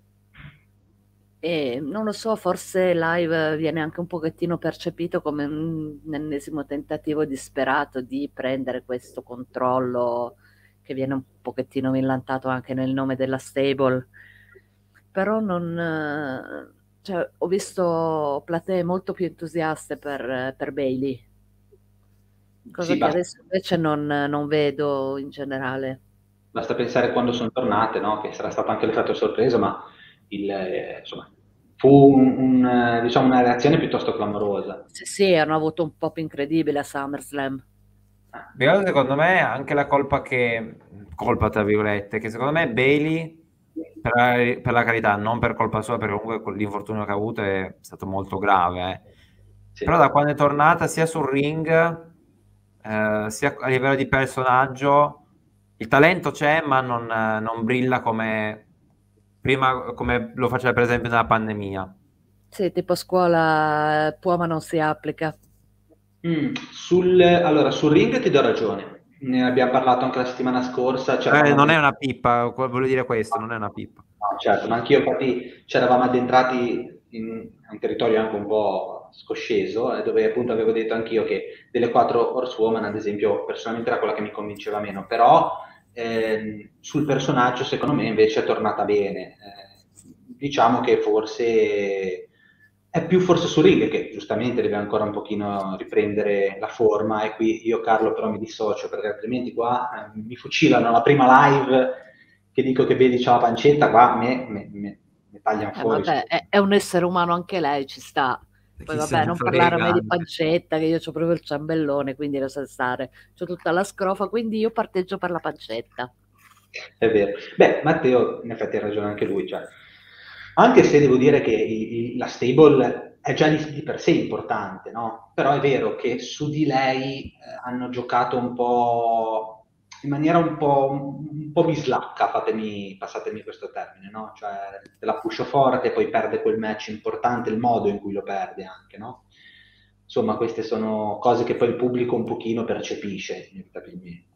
E non lo so, forse live viene anche un pochettino percepito come un ennesimo tentativo disperato di prendere questo controllo che viene un pochettino millantato anche nel nome della stable. Però non, cioè, ho visto platee molto più entusiaste per Bailey, cosa Sì, che adesso invece non vedo in generale. basta pensare quando sono tornate, no? Che sarà stato anche l'effetto sorpresa, ma insomma, fu diciamo una reazione piuttosto clamorosa. Sì, sì, hanno avuto un pop incredibile a SummerSlam. Però secondo me anche la colpa tra virgolette, che secondo me Bailey, per la carità, non per colpa sua, perché comunque l'infortunio che ha avuto è stato molto grave, Sì. però da quando è tornata sia sul ring, sia a livello di personaggio, il talento c'è, ma non brilla come prima, come lo faceva per esempio nella pandemia. Sì, tipo scuola può ma non si applica. Allora, sul ring ti do ragione, ne abbiamo parlato anche la settimana scorsa, Non è una pippa, voglio dire questo, non è una pippa. No, certo, ma anch'io infatti ci eravamo addentrati in un territorio anche un po' scosceso, dove appunto avevo detto anch'io che delle 4 Horsewoman, ad esempio, personalmente era quella che mi convinceva meno, però sul personaggio secondo me invece è tornata bene. Diciamo che forse è più forse su ring che giustamente deve ancora un pochino riprendere la forma e qui io Carlo però mi dissocio perché altrimenti qua mi fucilano la prima live che dico che vedi c'ha la pancetta, qua me tagliano fuori. Vabbè, è un essere umano anche lei, ci sta. Poi Chi se vabbè, ne non parlare a me frega. di pancetta, che io ho proprio il ciambellone, quindi lascia stare. C'ho tutta la scrofa, quindi io parteggio per la pancetta. È vero. Beh, Matteo, in effetti ha ragione anche lui, cioè, anche se devo dire che la stable è già di per sé importante, no? Però è vero che su di lei hanno giocato un po' in maniera un po' bislacca, passatemi questo termine, no? Cioè, te la pusho forte, poi perde quel match importante, il modo in cui lo perde anche, no? Insomma, queste sono cose che poi il pubblico un pochino percepisce, inevitabilmente.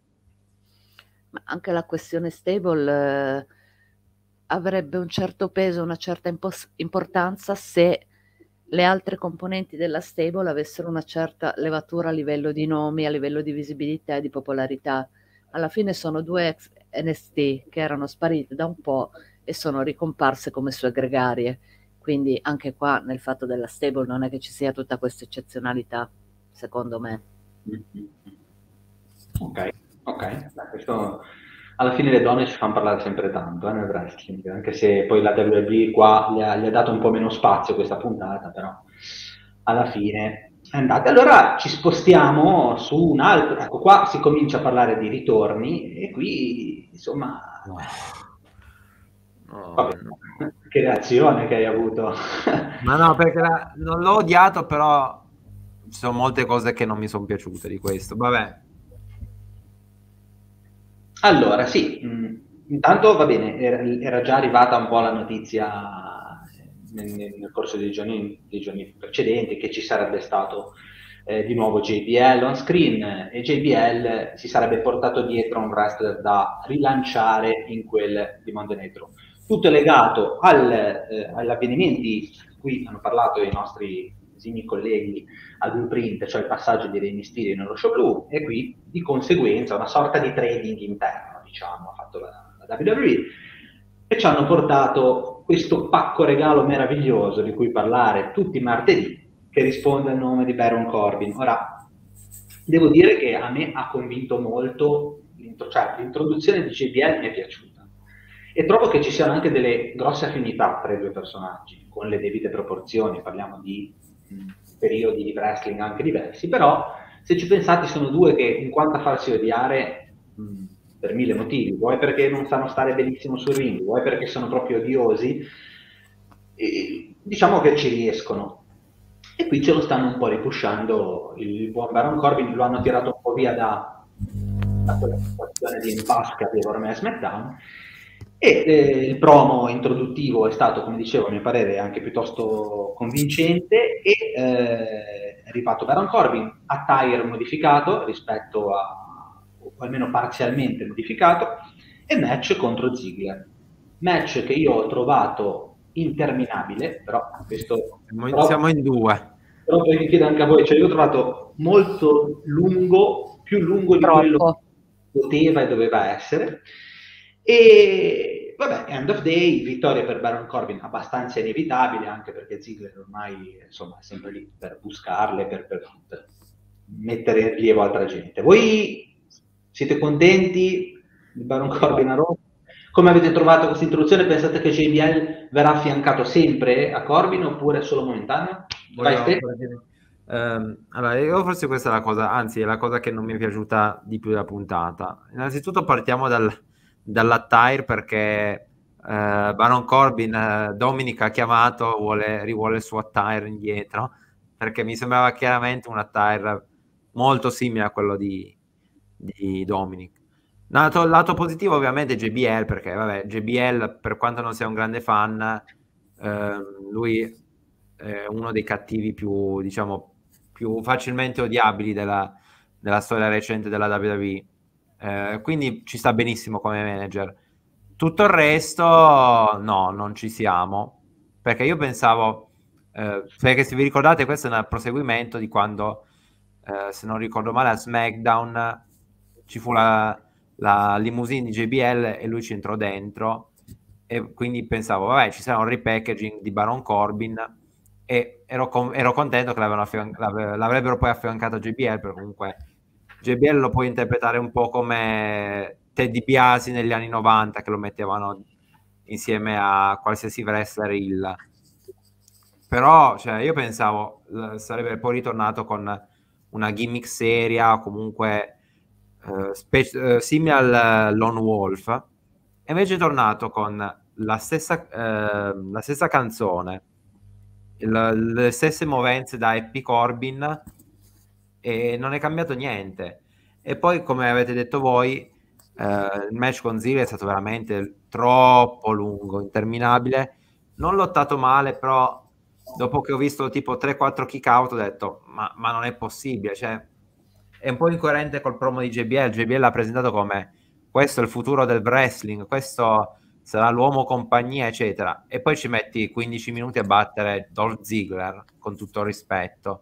Ma anche la questione stable avrebbe un certo peso, una certa importanza se le altre componenti della stable avessero una certa levatura a livello di nomi, a livello di visibilità e di popolarità. Alla fine sono due ex NXT che erano sparite da un po' e sono ricomparse come sue gregarie. Quindi anche qua nel fatto della stable non è che ci sia tutta questa eccezionalità, secondo me. Ok, ok. Beh, questo alla fine le donne ci fanno parlare sempre tanto nel wrestling, anche se poi la WWE qua gli ha dato un po' meno spazio questa puntata, però alla fine è andata. Allora ci spostiamo su un altro, ecco qua si comincia a parlare di ritorni e qui insomma, vabbè, che reazione che hai avuto. Ma no, perché non l'ho odiato, però ci sono molte cose che non mi sono piaciute di questo. Vabbè. Allora, sì, intanto va bene, era già arrivata un po' la notizia nel corso dei giorni precedenti che ci sarebbe stato di nuovo JBL on screen e JBL si sarebbe portato dietro un wrestler da rilanciare in quel di Monday Night Raw. Tutto è legato agli avvenimenti di cui hanno parlato i nostri esimi colleghi al blueprint, cioè il passaggio di Rey Mysterio nello show blu, e qui di conseguenza una sorta di trading interno, diciamo, ha fatto la WWE, e ci hanno portato questo pacco regalo meraviglioso di cui parlare tutti i martedì, che risponde al nome di Baron Corbin. Ora, devo dire che a me ha convinto molto, cioè l'introduzione di JBL mi è piaciuta, e trovo che ci siano anche delle grosse affinità tra i due personaggi, con le debite proporzioni, parliamo di periodi di wrestling anche diversi, però se ci pensate sono due che in quanto a farsi odiare per mille motivi, vuoi perché non sanno stare benissimo sul ring, vuoi perché sono proprio odiosi, e diciamo che ci riescono. E qui ce lo stanno un po' ripushando il buon Baron Corbin, lo hanno tirato un po' via da quella situazione di impasse che aveva ormai a SmackDown, E il promo introduttivo è stato, come dicevo, a mio parere anche piuttosto convincente, e è arrivato Baron Corbin, attire modificato rispetto a, o almeno parzialmente modificato, e match contro Ziggler. Match che io ho trovato interminabile, però questo... Siamo in due. Però poi vi chiedo anche a voi, cioè io l'ho trovato molto lungo, più lungo di quello che poteva e doveva essere. E vabbè, end of day, vittoria per Baron Corbin abbastanza inevitabile, anche perché Ziggler ormai insomma è sempre lì per buscarle, per mettere in rilievo altra gente. Voi siete contenti di Baron Corbin a Roma? Come avete trovato questa introduzione? Pensate che JBL verrà affiancato sempre a Corbin oppure solo momentaneo? Allora, io forse questa è la cosa, anzi è la cosa che non mi è piaciuta di più della puntata. Innanzitutto partiamo dall'attire, perché Baron Corbin, Dominic ha chiamato, rivuole il suo attire indietro, perché mi sembrava chiaramente un attire molto simile a quello di Dominic. Lato positivo ovviamente JBL, perché vabbè, JBL, per quanto non sia un grande fan, lui è uno dei cattivi più, diciamo, più facilmente odiabili della storia recente della WWE, quindi ci sta benissimo come manager. Tutto il resto no, non ci siamo, perché io pensavo, perché se vi ricordate questo è un proseguimento di quando, se non ricordo male, a SmackDown ci fu la limousine di JBL e lui ci entrò dentro, e quindi pensavo vabbè, ci sarà un repackaging di Baron Corbin, e ero contento che l'avrebbero poi affiancato a JBL, perché comunque JBL lo puoi interpretare un po' come Ted DiBiase negli anni 90, che lo mettevano insieme a qualsiasi wrestler heel. Però cioè, io pensavo sarebbe poi ritornato con una gimmick seria, o comunque simile al Lone Wolf, e invece è tornato con la stessa canzone, le stesse movenze da Happy Corbin, e non è cambiato niente. E poi, come avete detto voi, il match con Ziggler è stato veramente troppo lungo, interminabile. Non lottato male, però dopo che ho visto tipo 3-4 kick out ho detto ma non è possibile, cioè è un po' incoerente col promo di JBL. JBL l'ha presentato come questo è il futuro del wrestling, questo sarà l'uomo compagnia, eccetera, e poi ci metti 15 minuti a battere Dolph Ziggler, con tutto il rispetto.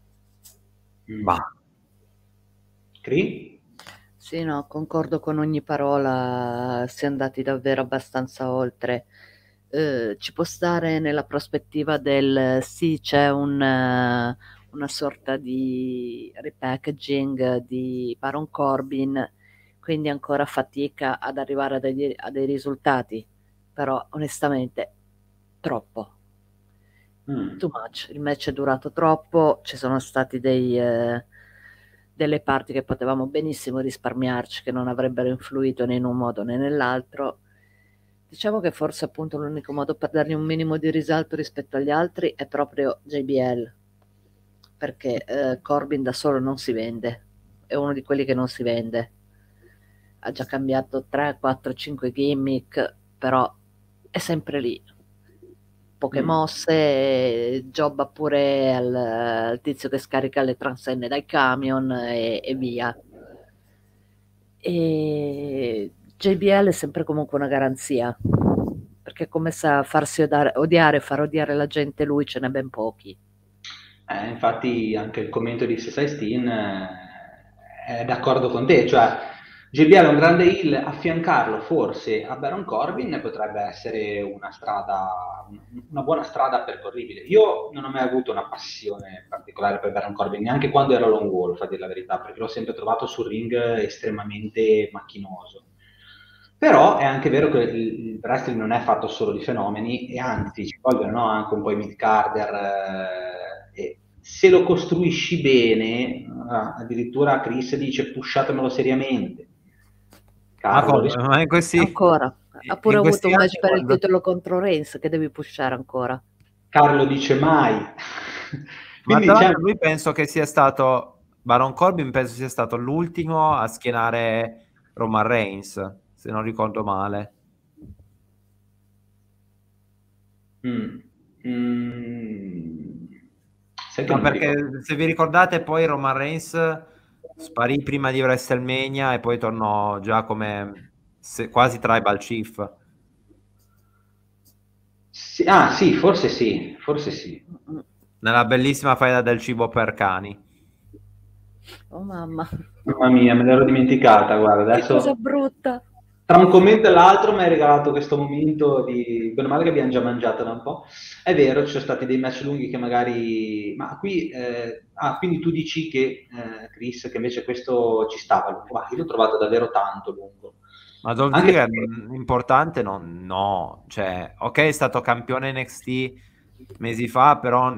Sì, no, concordo con ogni parola, si è andati davvero abbastanza oltre. Ci può stare nella prospettiva del sì, c'è una sorta di repackaging di Baron Corbin, quindi ancora fatica ad arrivare a dei risultati, però onestamente troppo. Too much. Il match è durato troppo, ci sono stati delle parti che potevamo benissimo risparmiarci, che non avrebbero influito né in un modo né nell'altro. Diciamo che forse appunto l'unico modo per dargli un minimo di risalto rispetto agli altri è proprio JBL, perché Corbin da solo non si vende, è uno di quelli che non si vende. Ha già cambiato 3, 4, 5 gimmick, però è sempre lì. Poche mosse, jobba pure al tizio che scarica le transenne dai camion e via. E JBL è sempre comunque una garanzia, perché come sa farsi odiare, far odiare la gente, lui ce n'è ben pochi. Infatti anche il commento di Sesai è d'accordo con te, cioè JBL è un grande heel, affiancarlo forse a Baron Corbin potrebbe essere una buona strada percorribile. Io non ho mai avuto una passione particolare per Baron Corbin, neanche quando era Lone Wolf, a dire la verità, perché l'ho sempre trovato sul ring estremamente macchinoso. Però è anche vero che il wrestling non è fatto solo di fenomeni, e anzi ci vogliono anche un po' i mid-carder, e se lo costruisci bene, addirittura Chris dice pushatemelo seriamente. Ma in questi, ancora ha pure avuto un match per il quando... titolo contro Reigns, che devi pushare ancora. Carlo dice mai. Ma tra l'altro lui penso che sia stato Baron Corbin, penso sia stato l'ultimo a schienare Roman Reigns, se non ricordo male. Mm. Mm. Sai che No, non mi ricordo. perché se vi ricordate poi Roman Reigns sparì prima di WrestleMania e poi tornò già come quasi tribal chief. Sì, ah, sì, forse sì, forse sì. Nella bellissima faida del cibo per cani. Oh mamma, Mamma mia, me l'ero dimenticata, guarda, che cosa adesso brutta. tra un commento e l'altro mi hai regalato questo momento di... Bene o male che abbiamo già mangiato da un po'. È vero, ci sono stati dei match lunghi che magari... Ma qui... Ah, quindi tu dici che, Chris, che invece questo ci stava lungo. Ma io l'ho trovato davvero tanto lungo. Ma Dolph Anche Ziggler perché... importante no, cioè, ok, è stato campione NXT mesi fa, però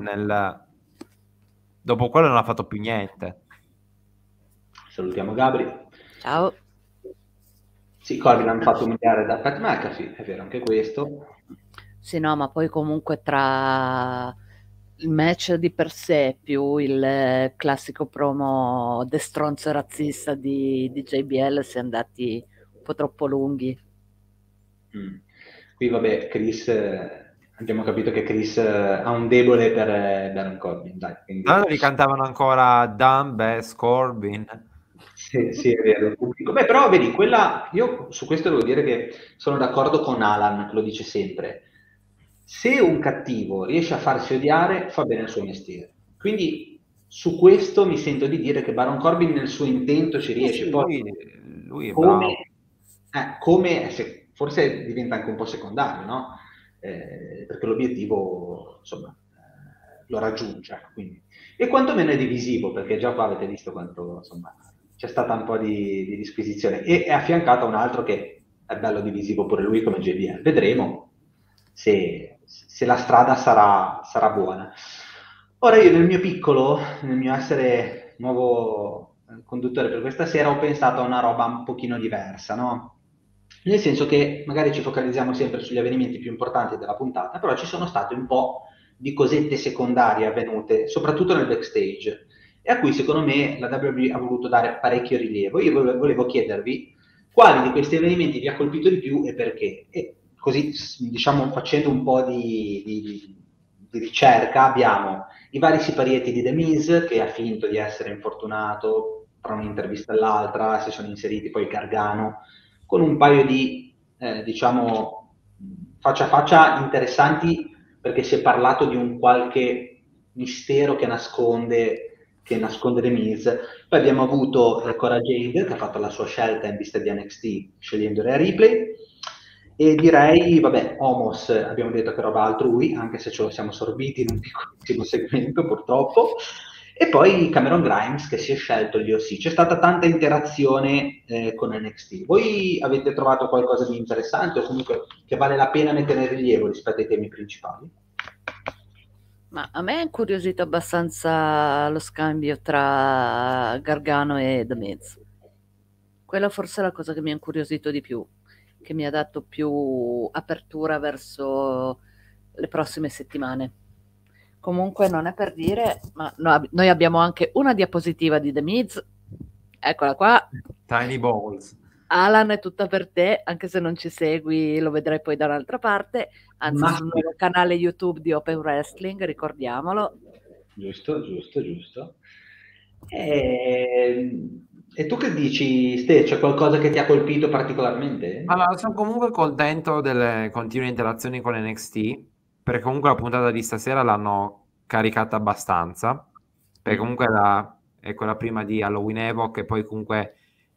dopo quello non ha fatto più niente. Salutiamo Gabri. Ciao. Sì, Corbin hanno fatto umiliare da Pat McAfee, è vero anche questo. Sì, no, ma poi comunque tra il match di per sé più il classico promo de stronzo razzista di JBL si è andati un po' troppo lunghi. Mm. Qui vabbè, Chris, abbiamo capito che Chris ha un debole per Baron Corbin, dai, quindi Allora li cantavano ancora Dan, Bess, Corbin. sì, sì, è vero. Il pubblico. Beh, però vedi, quella, io su questo devo dire che sono d'accordo con Alan, che lo dice sempre. Se un cattivo riesce a farsi odiare, fa bene il suo mestiere. Quindi su questo mi sento di dire che Baron Corbin nel suo intento ci Sì, riesce. sì, Poi lui è come, bravo. forse diventa anche un po' secondario, no? Perché l'obiettivo, insomma, lo raggiunge. Ecco, quindi. E quantomeno è divisivo, perché già qua avete visto quanto, insomma, c'è stata un po' di disquisizione. E è affiancato a un altro che è bello divisivo pure lui come JBL. Vedremo se la strada sarà buona. Ora io nel mio piccolo, nel mio essere nuovo conduttore per questa sera, ho pensato a una roba un pochino diversa, no? Nel senso che magari ci focalizziamo sempre sugli avvenimenti più importanti della puntata, però ci sono state un po' di cosette secondarie avvenute, soprattutto nel backstage, e a cui secondo me la WWE ha voluto dare parecchio rilievo. Io volevo chiedervi quali di questi avvenimenti vi ha colpito di più e perché. E così, diciamo, facendo un po' di ricerca, abbiamo i vari siparietti di The Miz, che ha finto di essere infortunato tra un'intervista e l'altra, si sono inseriti poi Gargano, con un paio di, diciamo, faccia a faccia interessanti, perché si è parlato di un qualche mistero che nasconde The Miz. Poi abbiamo avuto Cora Jade, che ha fatto la sua scelta in vista di NXT, scegliendo Rhea Ripley. E direi, vabbè, Homos, abbiamo detto che roba altrui, anche se ce lo siamo sorbiti in un piccolissimo segmento, purtroppo. E poi Cameron Grimes che si è scelto gli OC. C'è stata tanta interazione con NXT. Voi avete trovato qualcosa di interessante o comunque che vale la pena mettere in rilievo rispetto ai temi principali? Ma a me è incuriosito abbastanza lo scambio tra Gargano e The Miz. Quella forse è la cosa che mi ha incuriosito di più, che mi ha dato più apertura verso le prossime settimane. Comunque non è per dire, ma noi abbiamo anche una diapositiva di The Miz. Eccola qua. Tiny Balls. Alan è tutta per te, anche se non ci segui, lo vedrai poi da un'altra parte, anzi Ma sul sì. nuovo canale YouTube di Open Wrestling, ricordiamolo. Giusto, giusto, giusto. E tu che dici, Ste? C'è qualcosa che ti ha colpito particolarmente? Allora, sono comunque contento delle continue interazioni con NXT, perché comunque la puntata di stasera l'hanno caricata abbastanza, perché Mm. comunque è quella prima di Halloween Evoc e poi comunque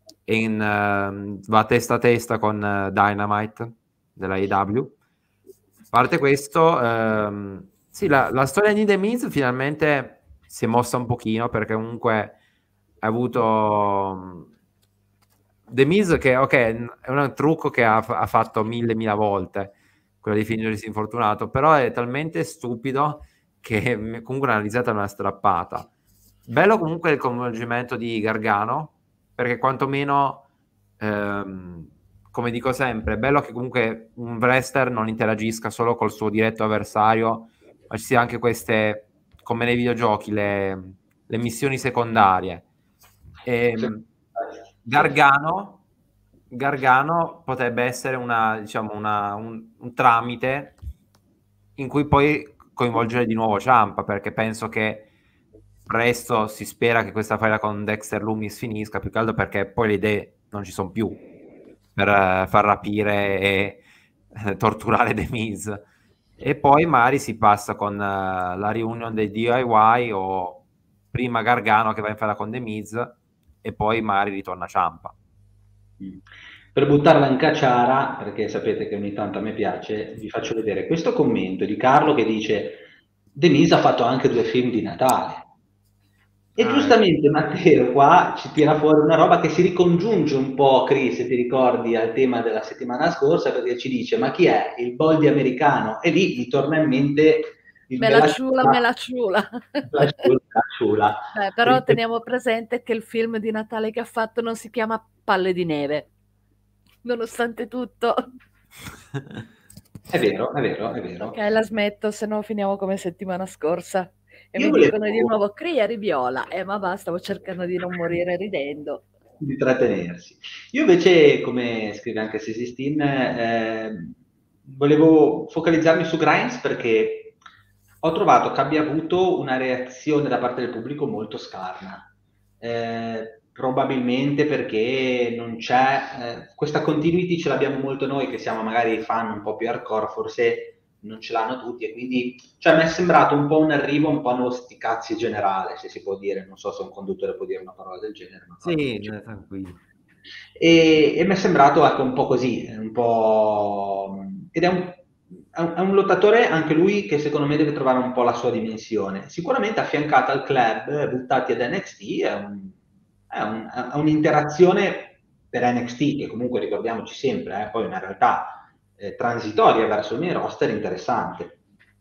va testa a testa con Dynamite della AEW. A parte questo, sì, la storia di The Miz finalmente si è mossa un pochino, perché comunque ha avuto... The Miz che, ok, è un trucco che ha fatto mille volte, quello di fingersi infortunato, però è talmente stupido che comunque una risata non è strappata. Bello comunque il coinvolgimento di Gargano, perché quantomeno, come dico sempre, è bello che comunque un wrestler non interagisca solo col suo diretto avversario, ma ci sia anche queste, come nei videogiochi, le missioni secondarie. Sì. Gargano, Gargano potrebbe essere diciamo un tramite in cui poi coinvolgere di nuovo Ciampa, perché penso che presto si spera che questa faida con Dexter Lumis finisca, più che altro perché poi le idee non ci sono più per far rapire e torturare The Miz. E poi magari si passa con la reunion dei DIY o prima Gargano che va in faida con The Miz e poi magari ritorna Ciampa. Per buttarla in cacciara, perché sapete che ogni tanto a me piace, vi faccio vedere questo commento di Carlo che dice The Miz ha fatto anche 2 film di Natale. E giustamente Matteo qua ci tira fuori una roba che si ricongiunge un po', Chris, se ti ricordi, al tema della settimana scorsa, perché ci dice ma chi è? Il Boldi americano? E lì mi torna in mente il Me la ciula. La ciula. Però teniamo presente che il film di Natale che ha fatto non si chiama Palle di neve, nonostante tutto. È vero. Ok, la smetto, se no finiamo come settimana scorsa. E Io mi volevo- dicono di nuovo, cria Riviola. Ma basta, stavo cercando di non morire ridendo. di trattenersi. Io invece, come scrive anche Sesistin, volevo focalizzarmi su Grimes perché ho trovato che abbia avuto una reazione da parte del pubblico molto scarna. Probabilmente perché non c'è questa continuity, ce l'abbiamo molto noi che siamo magari fan un po' più hardcore, forse non ce l'hanno tutti e quindi cioè, mi è sembrato un po' un arrivo un po' a sti cazzi generale, se si può dire, non so se un conduttore può dire una parola del genere. Ma Sì, tranquillo. e mi è sembrato ecco, un po' così, un po'... ed è un lottatore anche lui che secondo me deve trovare un po' la sua dimensione. Sicuramente affiancato al club, buttati ad NXT, è un'interazione per NXT, che comunque ricordiamoci sempre, poi una realtà transitoria verso il main roster interessante.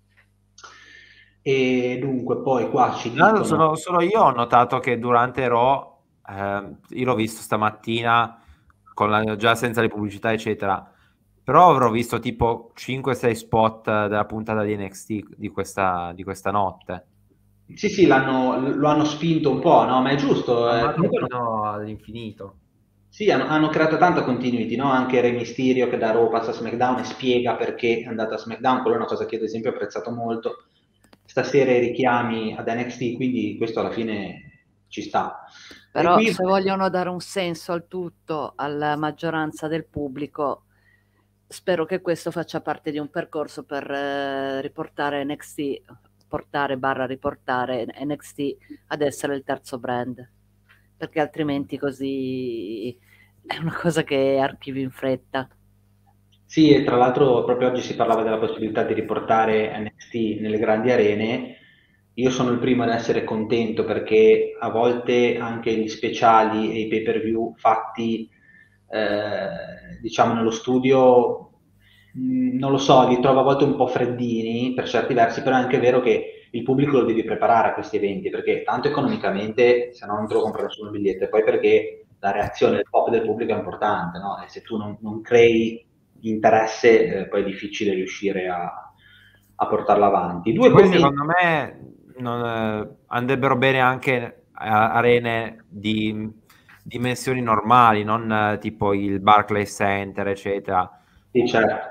E dunque poi qua ci dicono... Solo io ho notato che durante Raw, io l'ho visto stamattina già senza le pubblicità eccetera, però avrò visto tipo 5-6 spot della puntata di NXT di questa notte. Sì, lo hanno spinto un po', no? Ma è giusto. Comunque, fino all'infinito. sì, hanno creato tanta continuity, no? Anche Re Mysterio che da Raw passa a SmackDown e spiega perché è andato a SmackDown, quello è una cosa che ad esempio ho apprezzato molto. Stasera i richiami ad NXT, quindi questo alla fine ci sta. Però qui... se vogliono dare un senso al tutto, alla maggioranza del pubblico, spero che questo faccia parte di un percorso per riportare NXT, riportare NXT ad essere il terzo brand, perché altrimenti così è una cosa che archivi in fretta. Sì, e tra l'altro proprio oggi si parlava della possibilità di riportare NXT nelle grandi arene. Io sono il primo ad essere contento perché a volte anche gli speciali e i pay-per-view fatti, diciamo, nello studio, non lo so, li trovo a volte un po' freddini per certi versi, però è anche vero che il pubblico lo devi preparare a questi eventi perché tanto economicamente, se no non te lo compra nessuno il biglietto, e poi perché la reazione del pop del pubblico è importante, no? E se tu non crei interesse, poi è difficile riuscire a portarla avanti. Poi secondo me andrebbero bene anche arene di dimensioni normali, non tipo il Barclays Center, eccetera. Sì, certo.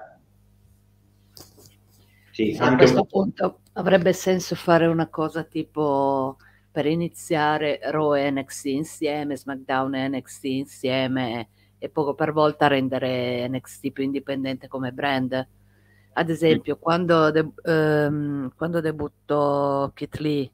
Sì, a questo punto avrebbe senso fare una cosa tipo per iniziare Raw e NXT insieme, SmackDown e NXT insieme e poco per volta rendere NXT più indipendente come brand. Ad esempio, quando debuttò Keith Lee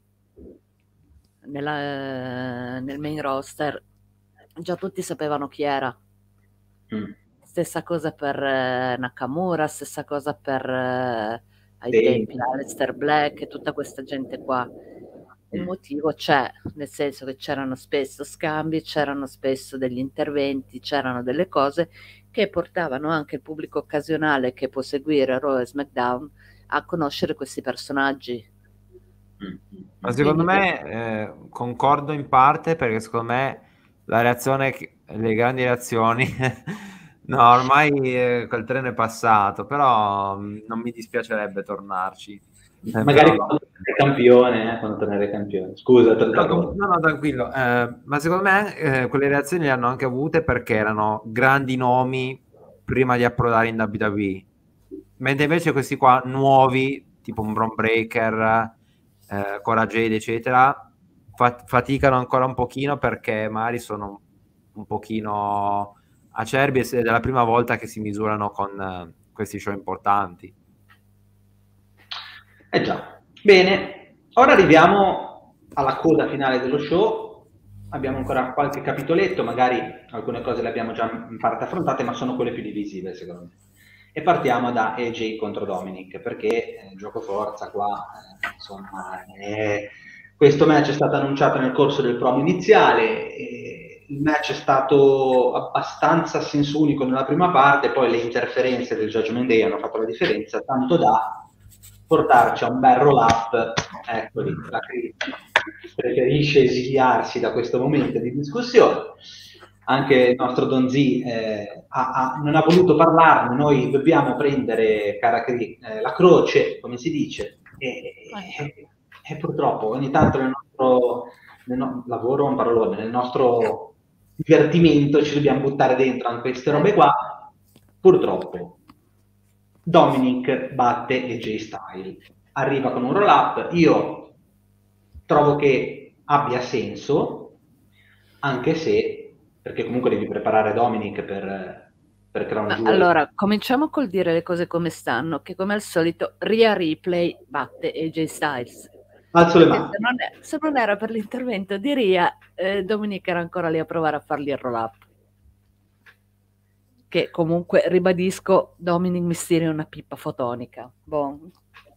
nel main roster, già tutti sapevano chi era. Stessa cosa per Nakamura, stessa cosa per ai tempi Aleister Black e tutta questa gente qua. Il motivo c'è, nel senso che c'erano spesso scambi, c'erano spesso degli interventi, c'erano delle cose che portavano anche il pubblico occasionale che può seguire Raw e SmackDown a conoscere questi personaggi. Ma secondo me concordo in parte, perché secondo me la reazione, le grandi reazioni no, ormai quel treno è passato, però non mi dispiacerebbe tornarci. Magari quando tornerai campione. Scusa, no, tranquillo. Ma secondo me quelle reazioni le hanno anche avute perché erano grandi nomi prima di approdare in WWE. Mentre invece questi qua nuovi, tipo un Bron Breaker, Cora Jade eccetera, faticano ancora un pochino perché magari sono un pochino acerbi ed è la prima volta che si misurano con questi show importanti. Già, bene, ora arriviamo alla coda finale dello show. Abbiamo ancora qualche capitoletto, magari alcune cose le abbiamo già in parte affrontate, ma sono quelle più divisive secondo me. E partiamo da AJ contro Dominic, perché gioco forza qua, insomma, questo match è stato annunciato nel corso del promo iniziale, il match è stato abbastanza a senso unico nella prima parte, poi le interferenze del Judgment Day hanno fatto la differenza, tanto da portarci a un bel roll up. Eccoli, la critica preferisce esiliarsi da questo momento di discussione. Anche il nostro Don Z non ha voluto parlarne, noi dobbiamo prendere la croce, come si dice, e purtroppo ogni tanto nel nostro lavoro, un parolone, nel nostro divertimento ci dobbiamo buttare dentro anche queste robe qua. Purtroppo Dominic batte AJ Styles, arriva con un roll up, io trovo che abbia senso, anche se, perché comunque devi preparare Dominic per Crown Jewel. Allora, cominciamo col dire le cose come stanno, che come al solito Rhea Ripley batte AJ Styles. Alzo le mani. Se non era per l'intervento di Rhea, Dominic era ancora lì a provare a fargli il roll up. Che comunque, ribadisco, Dominic Mysterio è una pippa fotonica. Bon.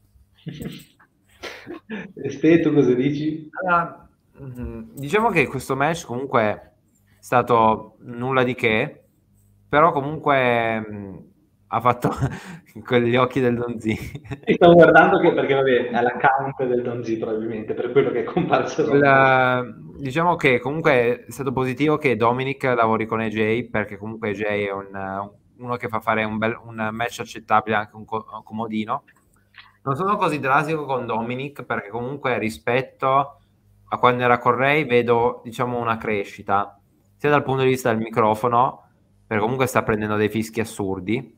Ste, tu cosa dici? Allora, diciamo che questo match comunque è stato nulla di che, però comunque ha fatto quegli occhi del Don Z. Stavo guardando perché vabbè, è l'account del Don Z probabilmente, per quello che è comparso. Diciamo che comunque è stato positivo che Dominic lavori con AJ, perché comunque AJ è uno che fa fare un match accettabile, anche un comodino. Non sono così drastico con Dominic, perché comunque rispetto a quando era con Ray vedo, diciamo, una crescita, sia dal punto di vista del microfono, perché comunque sta prendendo dei fischi assurdi,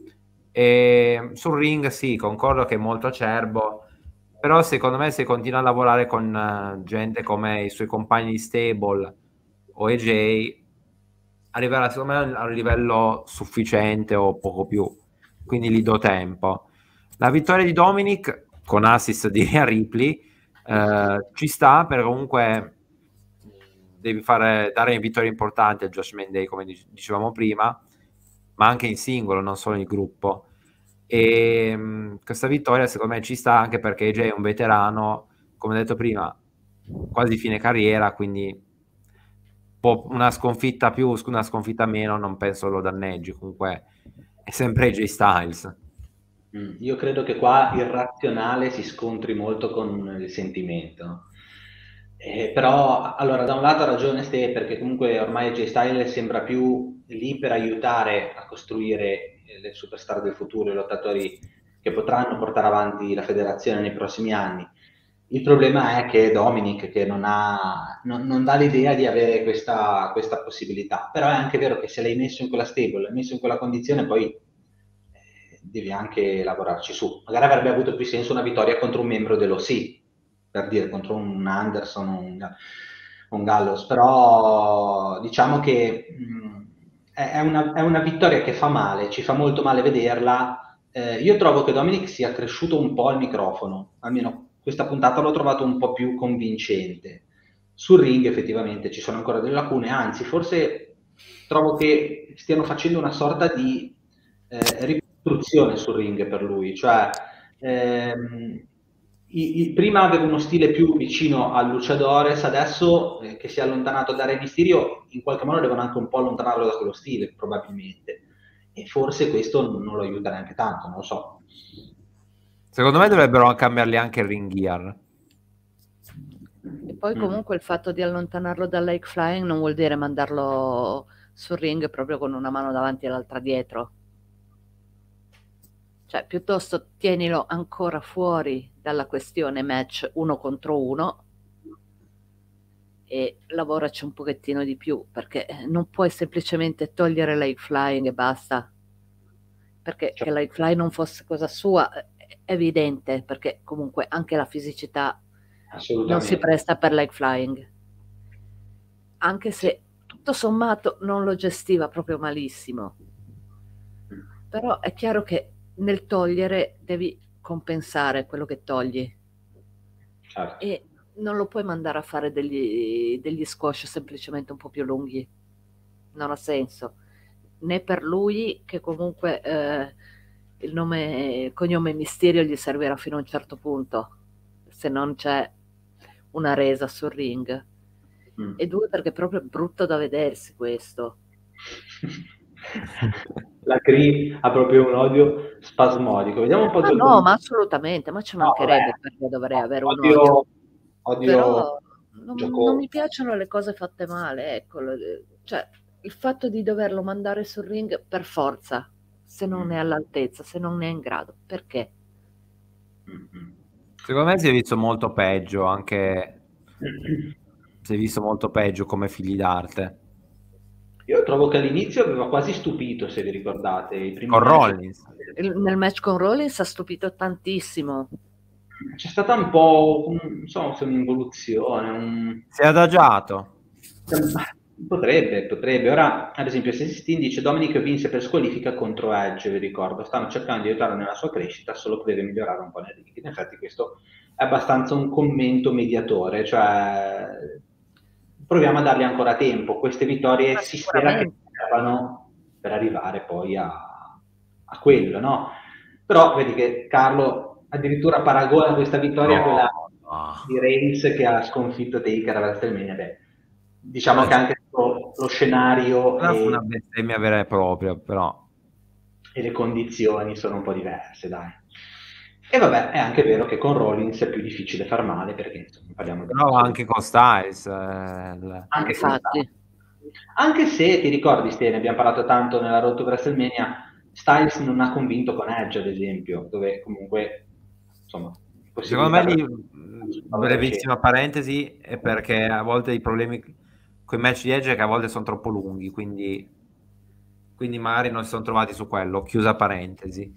e sul ring sì, concordo che è molto acerbo, però secondo me se continua a lavorare con gente come i suoi compagni di stable o AJ, arriverà secondo me a un livello sufficiente o poco più, quindi gli do tempo. La vittoria di Dominic con assist di Rhea Ripley ci sta, perché comunque devi dare vittorie importanti al Judgment Day, come dicevamo prima, ma anche in singolo, non solo in gruppo. E questa vittoria secondo me ci sta, anche perché AJ è un veterano, come detto prima, quasi fine carriera, quindi una sconfitta più, una sconfitta meno non penso lo danneggi, comunque è sempre AJ Styles. Io credo che qua il razionale si scontri molto con il sentimento. Però, allora, da un lato ha ragione Ste, perché comunque ormai AJ Styles sembra più lì per aiutare a costruire le superstar del futuro, i lottatori che potranno portare avanti la federazione nei prossimi anni. Il problema è che Dominic che non dà l'idea di avere questa possibilità, però è anche vero che se l'hai messo in quella stable, l'hai messo in quella condizione, poi devi anche lavorarci su. Magari avrebbe avuto più senso una vittoria contro un membro dell'OC, per dire, contro un Anderson o un Gallows, però diciamo che è una vittoria che fa male, ci fa molto male vederla. Io trovo che Dominic sia cresciuto un po' al microfono, almeno questa puntata l'ho trovato un po' più convincente. Sul ring effettivamente ci sono ancora delle lacune, anzi forse trovo che stiano facendo una sorta di ricostruzione sul ring per lui, cioè prima aveva uno stile più vicino al Luchadores, adesso che si è allontanato da Re Mysterio, in qualche modo devono anche un po' allontanarlo da quello stile, probabilmente, e forse questo non lo aiuta neanche tanto, non lo so. Secondo me dovrebbero cambiargli anche il ring gear. E poi comunque il fatto di allontanarlo dal Lake Flying non vuol dire mandarlo sul ring proprio con una mano davanti e l'altra dietro. Cioè, piuttosto tienilo ancora fuori dalla questione match 1 contro 1 e lavoraci un pochettino di più, perché non puoi semplicemente togliere Lake Flying e basta. Perché che Lake Fly non fosse cosa sua evidente, perché comunque anche la fisicità non si Assolutamente. presta per leg flying. Anche se tutto sommato non lo gestiva proprio malissimo. Però è chiaro che nel togliere devi compensare quello che togli Certo. e non lo puoi mandare a fare degli squash semplicemente un po' più lunghi. Non ha senso. Né per lui, che comunque il cognome Mysterio gli servirà fino a un certo punto, se non c'è una resa sul ring. E due, perché è proprio brutto da vedersi questo. La Cree ha proprio un odio spasmodico. Vediamo un po' Ah del no, ma assolutamente, ma ci No, mancherebbe, vabbè. perché dovrei avere un odio. Odio Però non giocoso. mi piacciono le cose fatte male, ecco, cioè il fatto di doverlo mandare sul ring per forza, se non è all'altezza, se non è in grado, perché? Secondo me si è visto molto peggio, anche si è visto molto peggio come figli d'arte. Io trovo che all'inizio aveva quasi stupito, se vi ricordate, i primi Con match. Rollins. Nel match con Rollins ha stupito tantissimo. C'è stata un po', non so se un'involuzione, Si è adagiato. Potrebbe. Ora, ad esempio, Sestin dice Dominic vinse per squalifica contro Edge, vi ricordo. Stanno cercando di aiutarlo nella sua crescita, solo che deve migliorare un po' nel ring. In effetti questo è abbastanza un commento mediatore, cioè proviamo a dargli ancora tempo. Queste vittorie Ma si spera che sicuramente. servano per arrivare poi a quello, no? Però vedi che Carlo addirittura paragona questa vittoria a quella di Reigns che ha sconfitto Taker a WrestleMania. Beh, diciamo che anche lo scenario Fu una bestemmia vera e propria, però. e le condizioni sono un po' diverse, dai. E vabbè, è anche vero che con Rollins è più difficile far male perché insomma, parliamo di Però anche con Styles. anche con Infatti. Anche se ti ricordi, Ste, ne abbiamo parlato tanto nella Road to WrestleMania, Styles non ha convinto con Edge, ad esempio, dove comunque, insomma, Secondo me lì, possibilità brevissima parentesi, è perché a volte i problemi con i match di Edge è che a volte sono troppo lunghi, quindi magari non si sono trovati su quello, chiusa parentesi.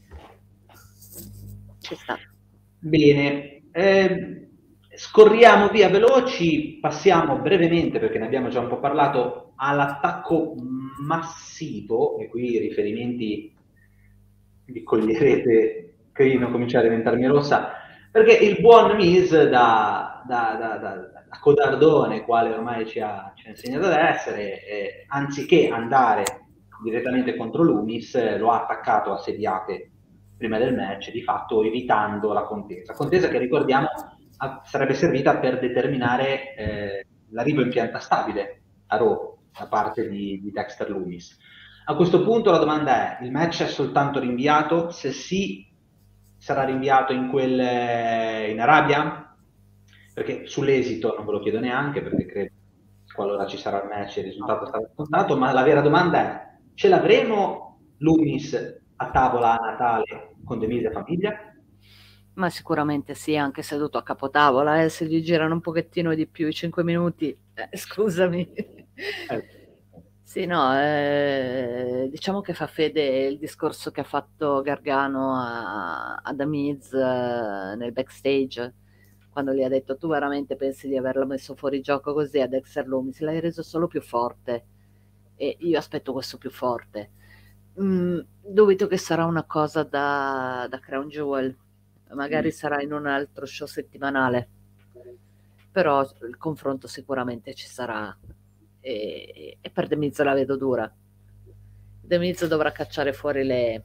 Ci sta. Bene, scorriamo via veloci, passiamo brevemente, perché ne abbiamo già un po' parlato, all'attacco massivo, e qui i riferimenti li coglierete, Crino comincia a diventarmi rossa, perché il buon Miz da codardone, quale ormai ci ha insegnato ad essere, anziché andare direttamente contro Loomis, lo ha attaccato a sediate prima del match, di fatto evitando la contesa. Contesa che ricordiamo sarebbe servita per determinare l'arrivo in pianta stabile a Raw da parte di Dexter Loomis. A questo punto la domanda è: il match è soltanto rinviato? Se sì, sarà rinviato in Arabia? Perché sull'esito non ve lo chiedo neanche, perché credo qualora ci sarà il match il risultato sarà scontato, ma la vera domanda è: ce l'avremo Loomis a tavola a Natale con The Miz e famiglia? Ma sicuramente sì, anche seduto a capotavola, se gli girano un pochettino di più i 5 minuti, scusami. Sì, no, diciamo che fa fede il discorso che ha fatto Gargano a The Miz nel backstage, quando gli ha detto: tu veramente pensi di averlo messo fuori gioco così a Dexter Loomis, l'hai reso solo più forte e io aspetto questo più forte. Dubito che sarà una cosa da Crown Jewel, magari sarà in un altro show settimanale, però il confronto sicuramente ci sarà e per The Miz la vedo dura. The Miz dovrà cacciare fuori le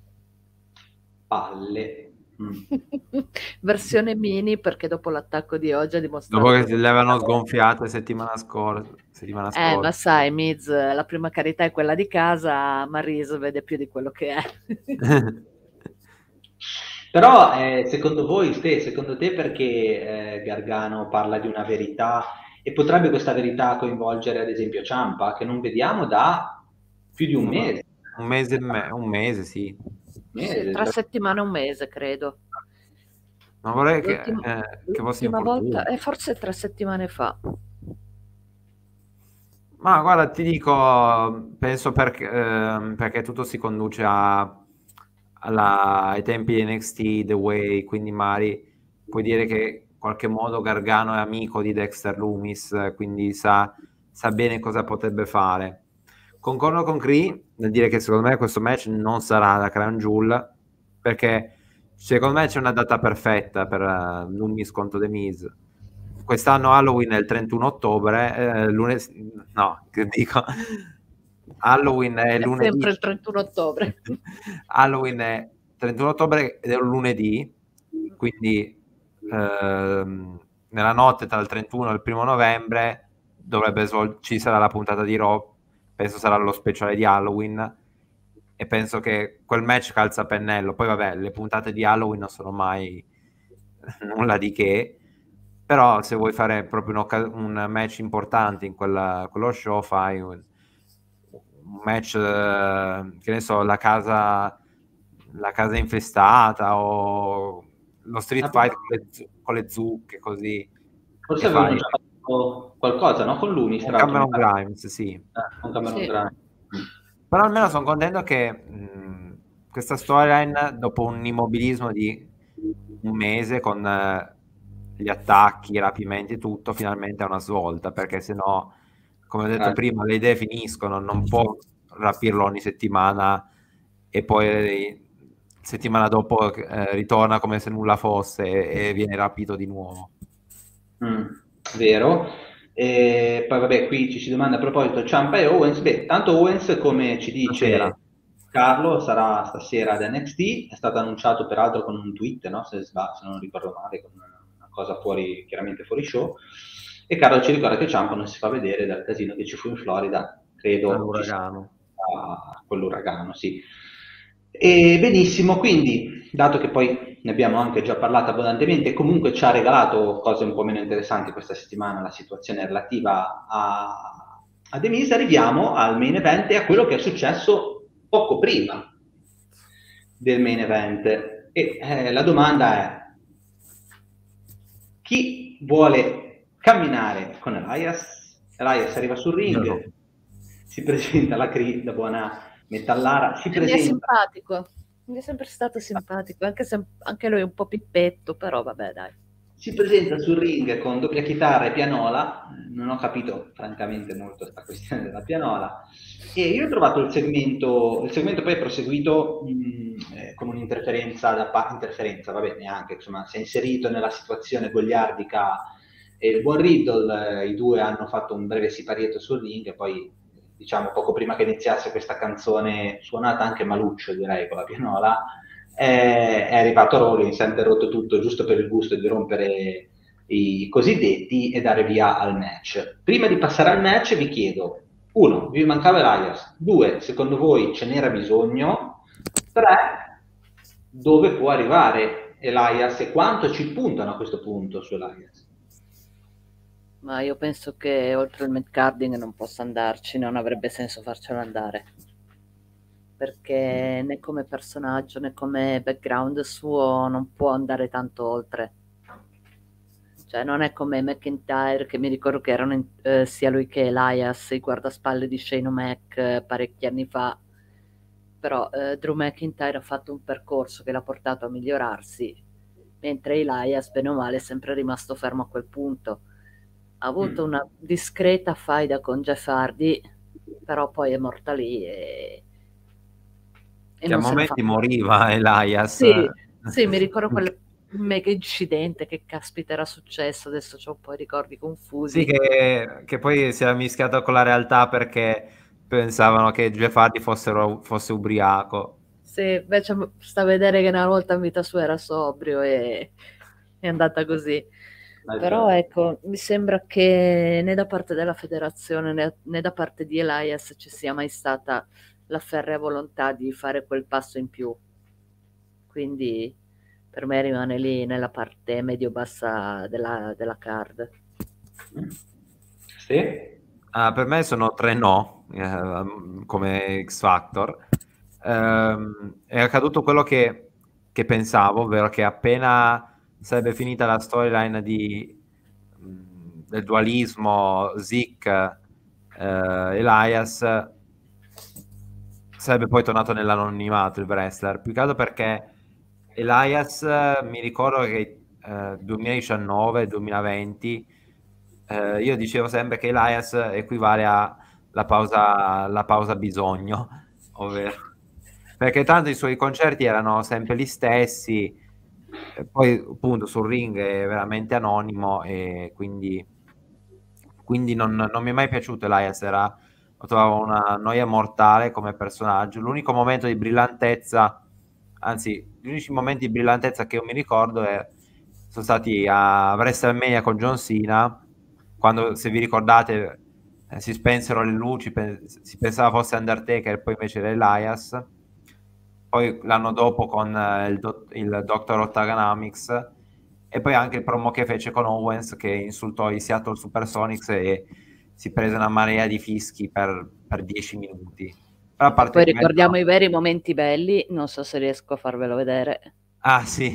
palle. Versione mini, perché dopo l'attacco di oggi ha dimostrato Dopo che le avevano sgonfiate settimana scorsa. ma sai, Miz, la prima carità è quella di casa, Maryse vede più di quello che è. Però secondo voi, secondo te perché Gargano parla di una verità e potrebbe questa verità coinvolgere ad esempio Ciampa, che non vediamo da più di un mese? Un mese, sì. Sì, 3 settimane, un mese, credo. Non vorrei che fosse L'ultima volta, infortunio. forse 3 settimane fa. Ma guarda, ti dico, penso perché tutto si conduce a ai tempi di NXT, The Way, quindi magari puoi dire che in qualche modo Gargano è amico di Dexter Lumis, quindi sa bene cosa potrebbe fare. Concordo con Cree nel dire che secondo me questo match non sarà la Crown Jewel, perché secondo me c'è una data perfetta per Lumis contro The Miz. Quest'anno Halloween è il 31 ottobre, no, che dico, Halloween è lunedì. Sempre il 31 ottobre. Halloween è 31 ottobre ed è un lunedì, quindi nella notte tra il 31 e il 1 novembre ci sarà la puntata di Raw, penso sarà lo speciale di Halloween, e penso che quel match calza a pennello. Poi vabbè, le puntate di Halloween non sono mai nulla di che, però se vuoi fare proprio un match importante in quello show, fai un match, che ne so, la casa infestata, o lo street fight con le zucche, così. Forse avevano già fatto qualcosa, no? Con Lumis, con Cameron Grimes, sì. Con Cameron Grimes. Però almeno sono contento che questa storyline, dopo un immobilismo di un mese con gli attacchi, i rapimenti e tutto, finalmente ha una svolta, perché sennò, come ho detto prima, le idee finiscono, non può rapirlo ogni settimana e poi settimana dopo ritorna come se nulla fosse e viene rapito di nuovo. Vero. E poi vabbè, qui ci si domanda a proposito Ciampa e Owens. Beh, tanto Owens, come ci dice Carlo, sarà stasera ad NXT, è stato annunciato peraltro con un tweet, no? Se non ricordo male, con una cosa chiaramente fuori show. E Carlo ci ricorda che Ciampa non si fa vedere dal casino che ci fu in Florida, credo. All'uragano. Quell'uragano, sì. E benissimo, quindi, dato che poi ne abbiamo anche già parlato abbondantemente, comunque ci ha regalato cose un po' meno interessanti questa settimana, la situazione relativa a The Miz, arriviamo al main event e a quello che è successo poco prima del main event. E la domanda è: chi vuole camminare con Elias? Elias arriva sul ring, si presenta la Cree, la buona metallara, si presenta. Mi è simpatico, mi è sempre stato simpatico, anche se anche lui è un po' pippetto, però vabbè, dai. Si presenta sul ring con doppia chitarra e pianola, non ho capito francamente molto questa questione della pianola, e io ho trovato il segmento poi è proseguito con un'interferenza vabbè, neanche, insomma, si è inserito nella situazione goliardica e il buon Riddle, i due hanno fatto un breve siparietto sul ring e poi, diciamo, poco prima che iniziasse questa canzone suonata anche maluccio, direi, con la pianola, è arrivato Rollins, si è interrotto tutto giusto per il gusto di rompere i cosiddetti e dare via al match. Prima di passare al match vi chiedo: 1. Vi mancava Elias? 2. Secondo voi ce n'era bisogno? 3. Dove può arrivare Elias e quanto ci puntano a questo punto su Elias? Ma io penso che oltre il mid-carding non possa andarci, non avrebbe senso farcelo andare, perché né come personaggio né come background suo non può andare tanto oltre. Cioè non è come McIntyre, che mi ricordo che erano sia lui che Elias i guardaspalle di Shane O'Mac parecchi anni fa, però Drew McIntyre ha fatto un percorso che l'ha portato a migliorarsi, mentre Elias bene o male è sempre rimasto fermo a quel punto. Ha avuto una discreta faida con Jeff Hardy, però poi è morta lì e che a momenti moriva Elias. Sì, mi ricordo quel mega incidente, che caspita era successo, adesso c'ho un po' i ricordi confusi. Sì, che poi si era mischiato con la realtà perché pensavano che Jeff Hardy fosse ubriaco. Sì, invece sta a vedere che una volta in vita sua era sobrio e è andata così. Però ecco, mi sembra che né da parte della federazione né da parte di Elias ci sia mai stata la ferrea volontà di fare quel passo in più. Quindi per me rimane lì nella parte medio-bassa della card. Sì? Per me sono 3 no, come X Factor. È accaduto quello che pensavo, ovvero che appena sarebbe finita la storyline del dualismo Zeke Elias, sarebbe poi tornato nell'anonimato il wrestler, più che altro perché Elias, mi ricordo che 2019-2020 io dicevo sempre che Elias equivale a la pausa bisogno, ovvero perché tanto i suoi concerti erano sempre gli stessi, poi appunto sul ring è veramente anonimo e quindi non mi è mai piaciuto Elias, lo trovavo una noia mortale come personaggio. L'unico momento di brillantezza, anzi, gli unici momenti di brillantezza che io mi ricordo sono stati a WrestleMania con John Cena, quando, se vi ricordate, si spensero le luci, si pensava fosse Undertaker, poi invece era Elias. Poi l'anno dopo con il Dr. Otagonamics, e poi anche il promo che fece con Owens, che insultò i Seattle Supersonics e si prese una marea di fischi per 10 minuti. Però a parte poi ricordiamo i veri momenti belli, non so se riesco a farvelo vedere. Ah sì,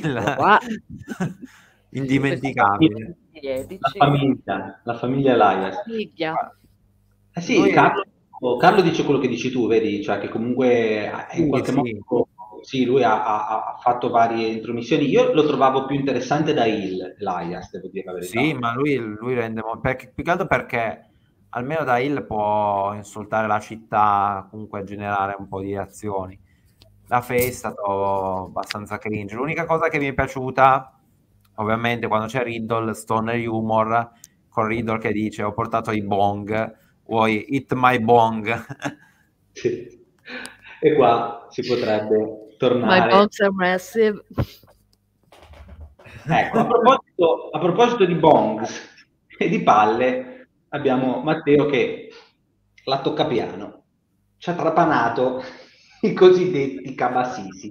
indimenticabile. La famiglia Elias. Sì, Carlo dice quello che dici tu, vedi? Cioè che comunque in qualche modo sì, lui ha fatto varie intromissioni. Io lo trovavo più interessante da Elias, devo dire la verità. Sì, ma lui rende più che altro perché almeno da Hill può insultare la città, comunque generare un po' di reazioni. Da Face è stato abbastanza cringe. L'unica cosa che mi è piaciuta, ovviamente, quando c'è Riddle, Stoner Humor, con Riddle che dice: ho portato i bong, vuoi hit my bong? Sì. E qua si potrebbe tornare. My bongs are massive. Ecco, a proposito di bongs e di palle, abbiamo Matteo che la tocca piano, ci ha trapanato i cosiddetti cabassisi.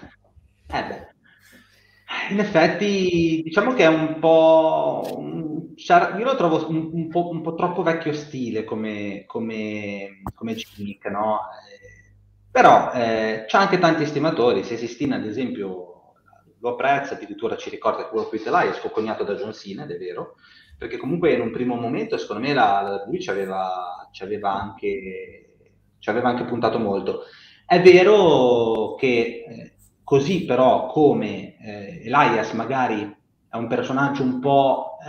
In effetti, diciamo che è un po'... io lo trovo un po' troppo vecchio stile come gimmick, no? Però c'ha anche tanti estimatori. Se si stima, ad esempio, lo apprezza, addirittura ci ricorda che World with Elias fu coniato da John Cena, ed è vero, perché comunque in un primo momento, secondo me, lui ci aveva anche puntato molto. È vero che così però come Elias magari è un personaggio un po'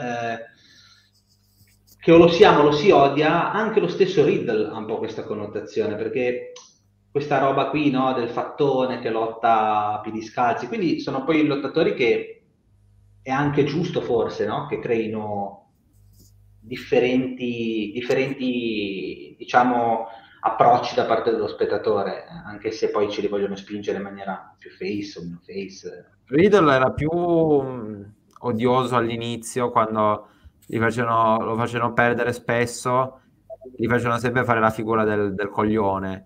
che o lo si ama o lo si odia, anche lo stesso Riddle ha un po' questa connotazione, perché questa roba qui, no, del fattone che lotta a piedi scalzi, quindi sono poi lottatori che è anche giusto forse, no, che creino differenti diciamo approcci da parte dello spettatore, anche se poi ce li vogliono spingere in maniera più face o meno face. Riddle era più odioso all'inizio, quando lo facevano perdere spesso, gli facevano sempre fare la figura del coglione.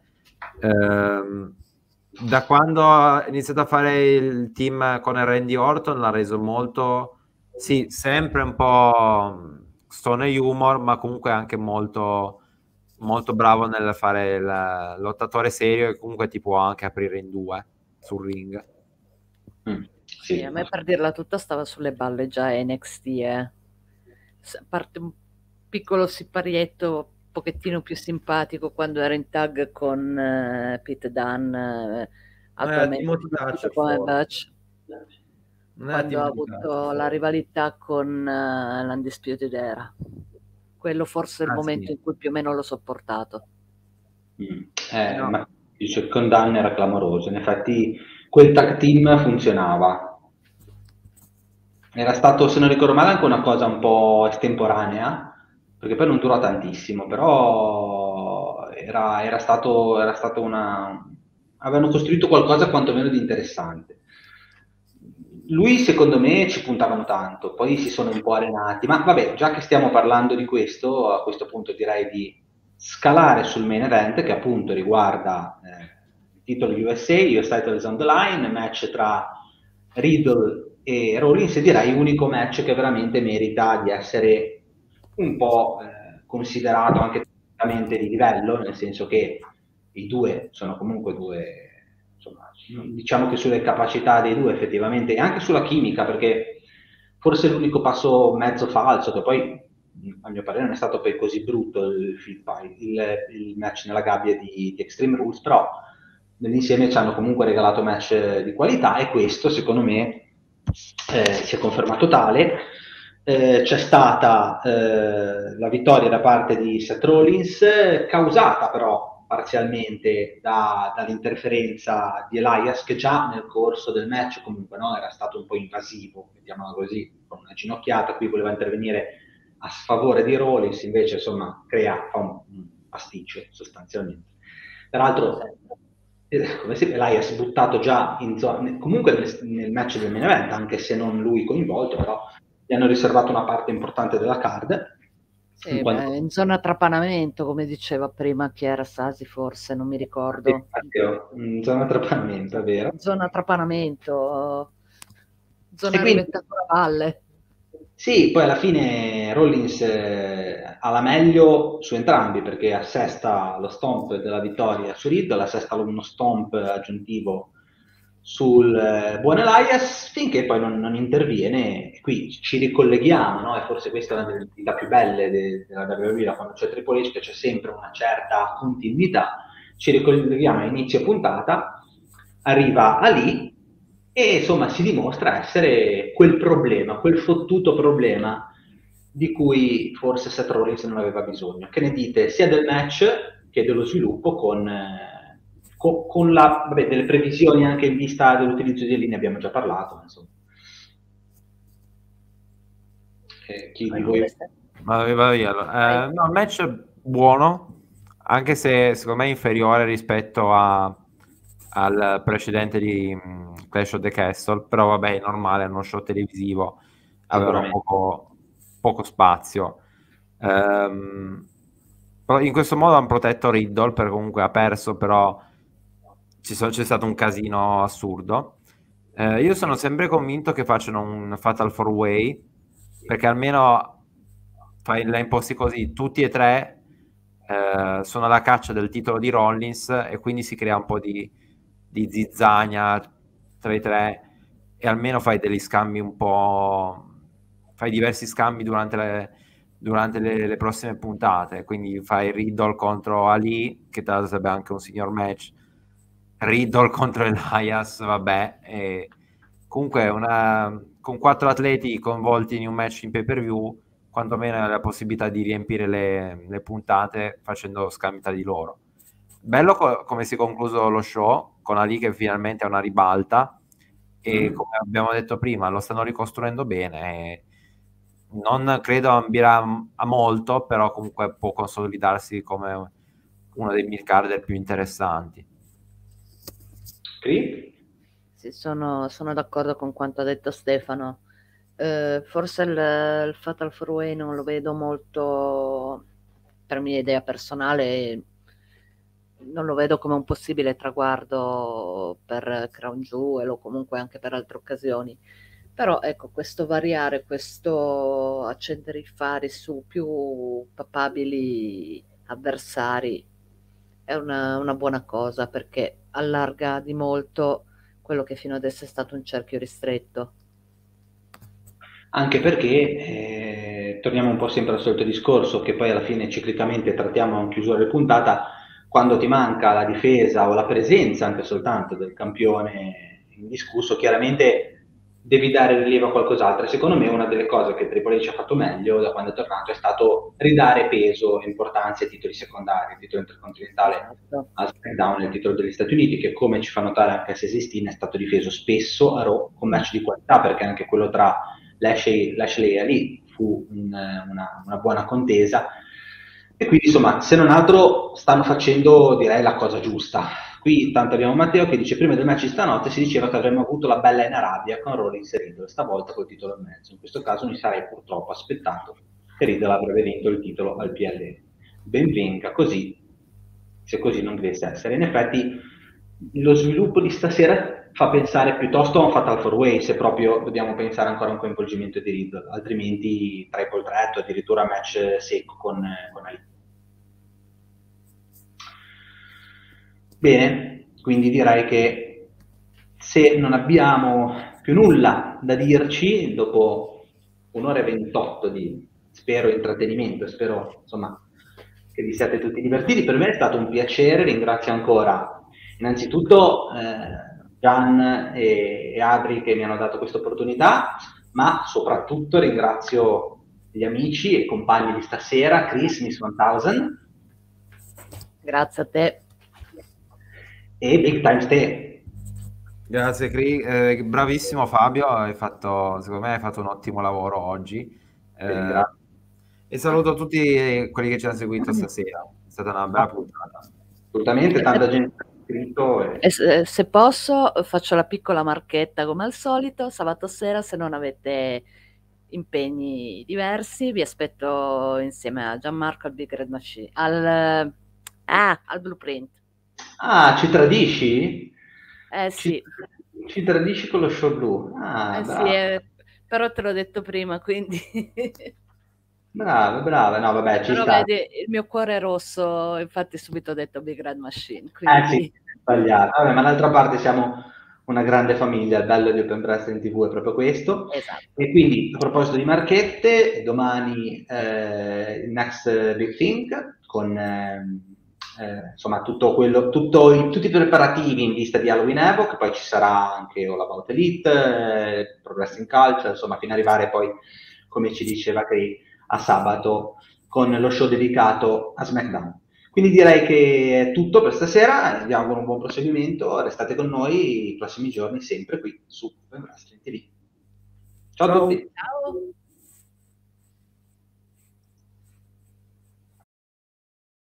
Da quando ha iniziato a fare il team con Randy Orton l'ha reso molto, sì, sempre un po' stone humor, ma comunque anche molto molto bravo nel fare il lottatore serio, e comunque ti può anche aprire in due sul ring. Sì, a me, per dirla tutta, stava sulle balle già NXT, a parte un piccolo siparietto un pochettino più simpatico quando era in tag con Pete Dunne, attualmente come Butch, quando ha avuto la rivalità con l'Undisputed Era. Quello forse è il momento in cui più o meno l'ho sopportato. No. Ma dice, con Dunne era clamoroso, in effetti quel tag team funzionava. Era stato, se non ricordo male, anche una cosa un po' estemporanea, perché poi non durò tantissimo, però era stato avevano costruito qualcosa quantomeno di interessante. Lui, secondo me, ci puntavano tanto, poi si sono un po' arenati, ma vabbè, già che stiamo parlando di questo, a questo punto direi di scalare sul main event, che appunto riguarda il titolo USA, US Title is on the line, match tra Riddle e Rollins, e direi unico match che veramente merita di essere un po' considerato anche tecnicamente di livello, nel senso che i due sono comunque due, insomma, diciamo che sulle capacità dei due effettivamente, e anche sulla chimica, perché forse l'unico passo mezzo falso, che poi a mio parere non è stato poi così brutto il match nella gabbia di Extreme Rules, però nell'insieme ci hanno comunque regalato match di qualità, e questo secondo me si è confermato tale. C'è stata la vittoria da parte di Seth Rollins, causata però parzialmente dall'interferenza di Elias, che già nel corso del match comunque, no, era stato un po' invasivo, mettiamola così, con una ginocchiata. Qui voleva intervenire a sfavore di Rollins, invece insomma fa un pasticcio sostanzialmente. Peraltro come si Elias buttato già in zona, comunque nel match del main event, anche se non lui coinvolto, però gli hanno riservato una parte importante della card. Sì, in zona trapanamento, come diceva prima Chiara Sasi, forse, non mi ricordo. In zona trapanamento, è vero. Zona trapanamento, zona rivettatura palle. Sì, poi alla fine Rollins ha la meglio su entrambi, perché assesta lo stomp della vittoria su Riddle, assesta uno stomp aggiuntivo sul buon Elias, finché poi non interviene. Qui ci ricolleghiamo, no? E forse questa è una delle attività più belle della WWE, da quando c'è Triple H, che c'è sempre una certa continuità. Ci ricolleghiamo a inizio puntata, arriva Ali, e insomma si dimostra essere quel problema, quel fottuto problema di cui forse Seth Rollins non aveva bisogno. Che ne dite sia del match che dello sviluppo con delle previsioni anche in vista dell'utilizzo di Ali, ne abbiamo già parlato, insomma. Chi di voi? No, match buono, anche se secondo me è inferiore rispetto al precedente di Clash of the Castle, però vabbè, è normale, è uno show televisivo, aveva poco spazio. Però in questo modo hanno protetto Riddle, perché comunque ha perso, però c'è stato un casino assurdo. Io sono sempre convinto che facciano un Fatal 4-Way, perché almeno la imposti così, tutti e tre sono alla caccia del titolo di Rollins, e quindi si crea un po' di zizzania tra i tre, e almeno fai degli scambi fai diversi scambi durante le prossime puntate. Quindi fai Riddle contro Ali, che tra l'altro sarebbe anche un signor match, Riddle contro Elias, vabbè, e comunque con 4 atleti coinvolti in un match in pay-per-view, quantomeno hai la possibilità di riempire le puntate facendo scambi tra di loro. Bello come si è concluso lo show, con Ali che finalmente ha una ribalta, e come abbiamo detto prima lo stanno ricostruendo bene, non credo ambirà a molto, però comunque può consolidarsi come uno dei mid-carder più interessanti. Sì, sono d'accordo con quanto ha detto Stefano. Forse il Fatal 4-Way non lo vedo molto, per mia idea personale, non lo vedo come un possibile traguardo per Crown Jewel o comunque anche per altre occasioni. Però ecco, questo variare, questo accendere i fari su più papabili avversari è una buona cosa, perché allarga di molto quello che fino adesso è stato un cerchio ristretto. Anche perché torniamo un po' sempre al solito discorso, che poi alla fine ciclicamente trattiamo in chiusura di puntata: quando ti manca la difesa o la presenza anche soltanto del campione indiscusso, chiaramente devi dare rilievo a qualcos'altro. Secondo me una delle cose che Triple H ha fatto meglio da quando è tornato è stato ridare peso e importanza ai titoli secondari, il titolo intercontinentale al SmackDown e il titolo degli Stati Uniti, che come ci fa notare anche Sesistin è stato difeso spesso a Raw con match di qualità, perché anche quello tra Lashley e Ali fu una buona contesa. E quindi insomma, se non altro stanno facendo, direi, la cosa giusta. Qui tanto abbiamo Matteo che dice: prima del match di stanotte si diceva che avremmo avuto la bella in Arabia con Rollins e Riddle, stavolta col titolo in mezzo. In questo caso mi sarei purtroppo aspettato che Riddle avrebbe vinto il titolo al PLE. Ben venga così, se così non dovesse essere. In effetti lo sviluppo di stasera fa pensare piuttosto a un Fatal 4-Way, se proprio dobbiamo pensare ancora a un coinvolgimento di Riddle, altrimenti triple threat o addirittura match secco con Ali. Bene, quindi direi che se non abbiamo più nulla da dirci, dopo 1 ora e 28 di, spero, intrattenimento, spero insomma che vi siate tutti divertiti. Per me è stato un piacere, ringrazio ancora innanzitutto Gian e Adri che mi hanno dato questa opportunità, ma soprattutto ringrazio gli amici e compagni di stasera, Chris, Miss 1000, Grazie a te. e Big Time Stay. Grazie, bravissimo Fabio, secondo me hai fatto un ottimo lavoro oggi. E saluto tutti quelli che ci hanno seguito stasera, è stata una bella puntata. Assolutamente, tanta gente ha scritto. Se posso, faccio la piccola marchetta come al solito, sabato sera, se non avete impegni diversi, vi aspetto insieme a Gianmarco al Big Red Machine, al Blueprint. Ah, ci tradisci? Sì. Ci tradisci con lo show blu. Sì, però te l'ho detto prima, quindi... Brava, no vabbè, ci Però sta. vedi, il mio cuore è rosso, infatti subito ho detto Big Red Machine. Quindi... Sì, sbagliato. Vabbè, ma d'altra parte siamo una grande famiglia, il bello di Open Wrestling TV è proprio questo. Esatto. E quindi, a proposito di marchette, domani il Next Big Thing, con insomma tutti i preparativi in vista di Halloween Evoc, poi ci sarà anche All About Elite, Pro Wrestling Culture, insomma, fino ad arrivare poi, come ci diceva Kay, a sabato con lo show dedicato a SmackDown. Quindi direi che è tutto per stasera, vi auguro un buon proseguimento, restate con noi i prossimi giorni sempre qui su Open Wrestling TV. Ciao a tutti! Ciao!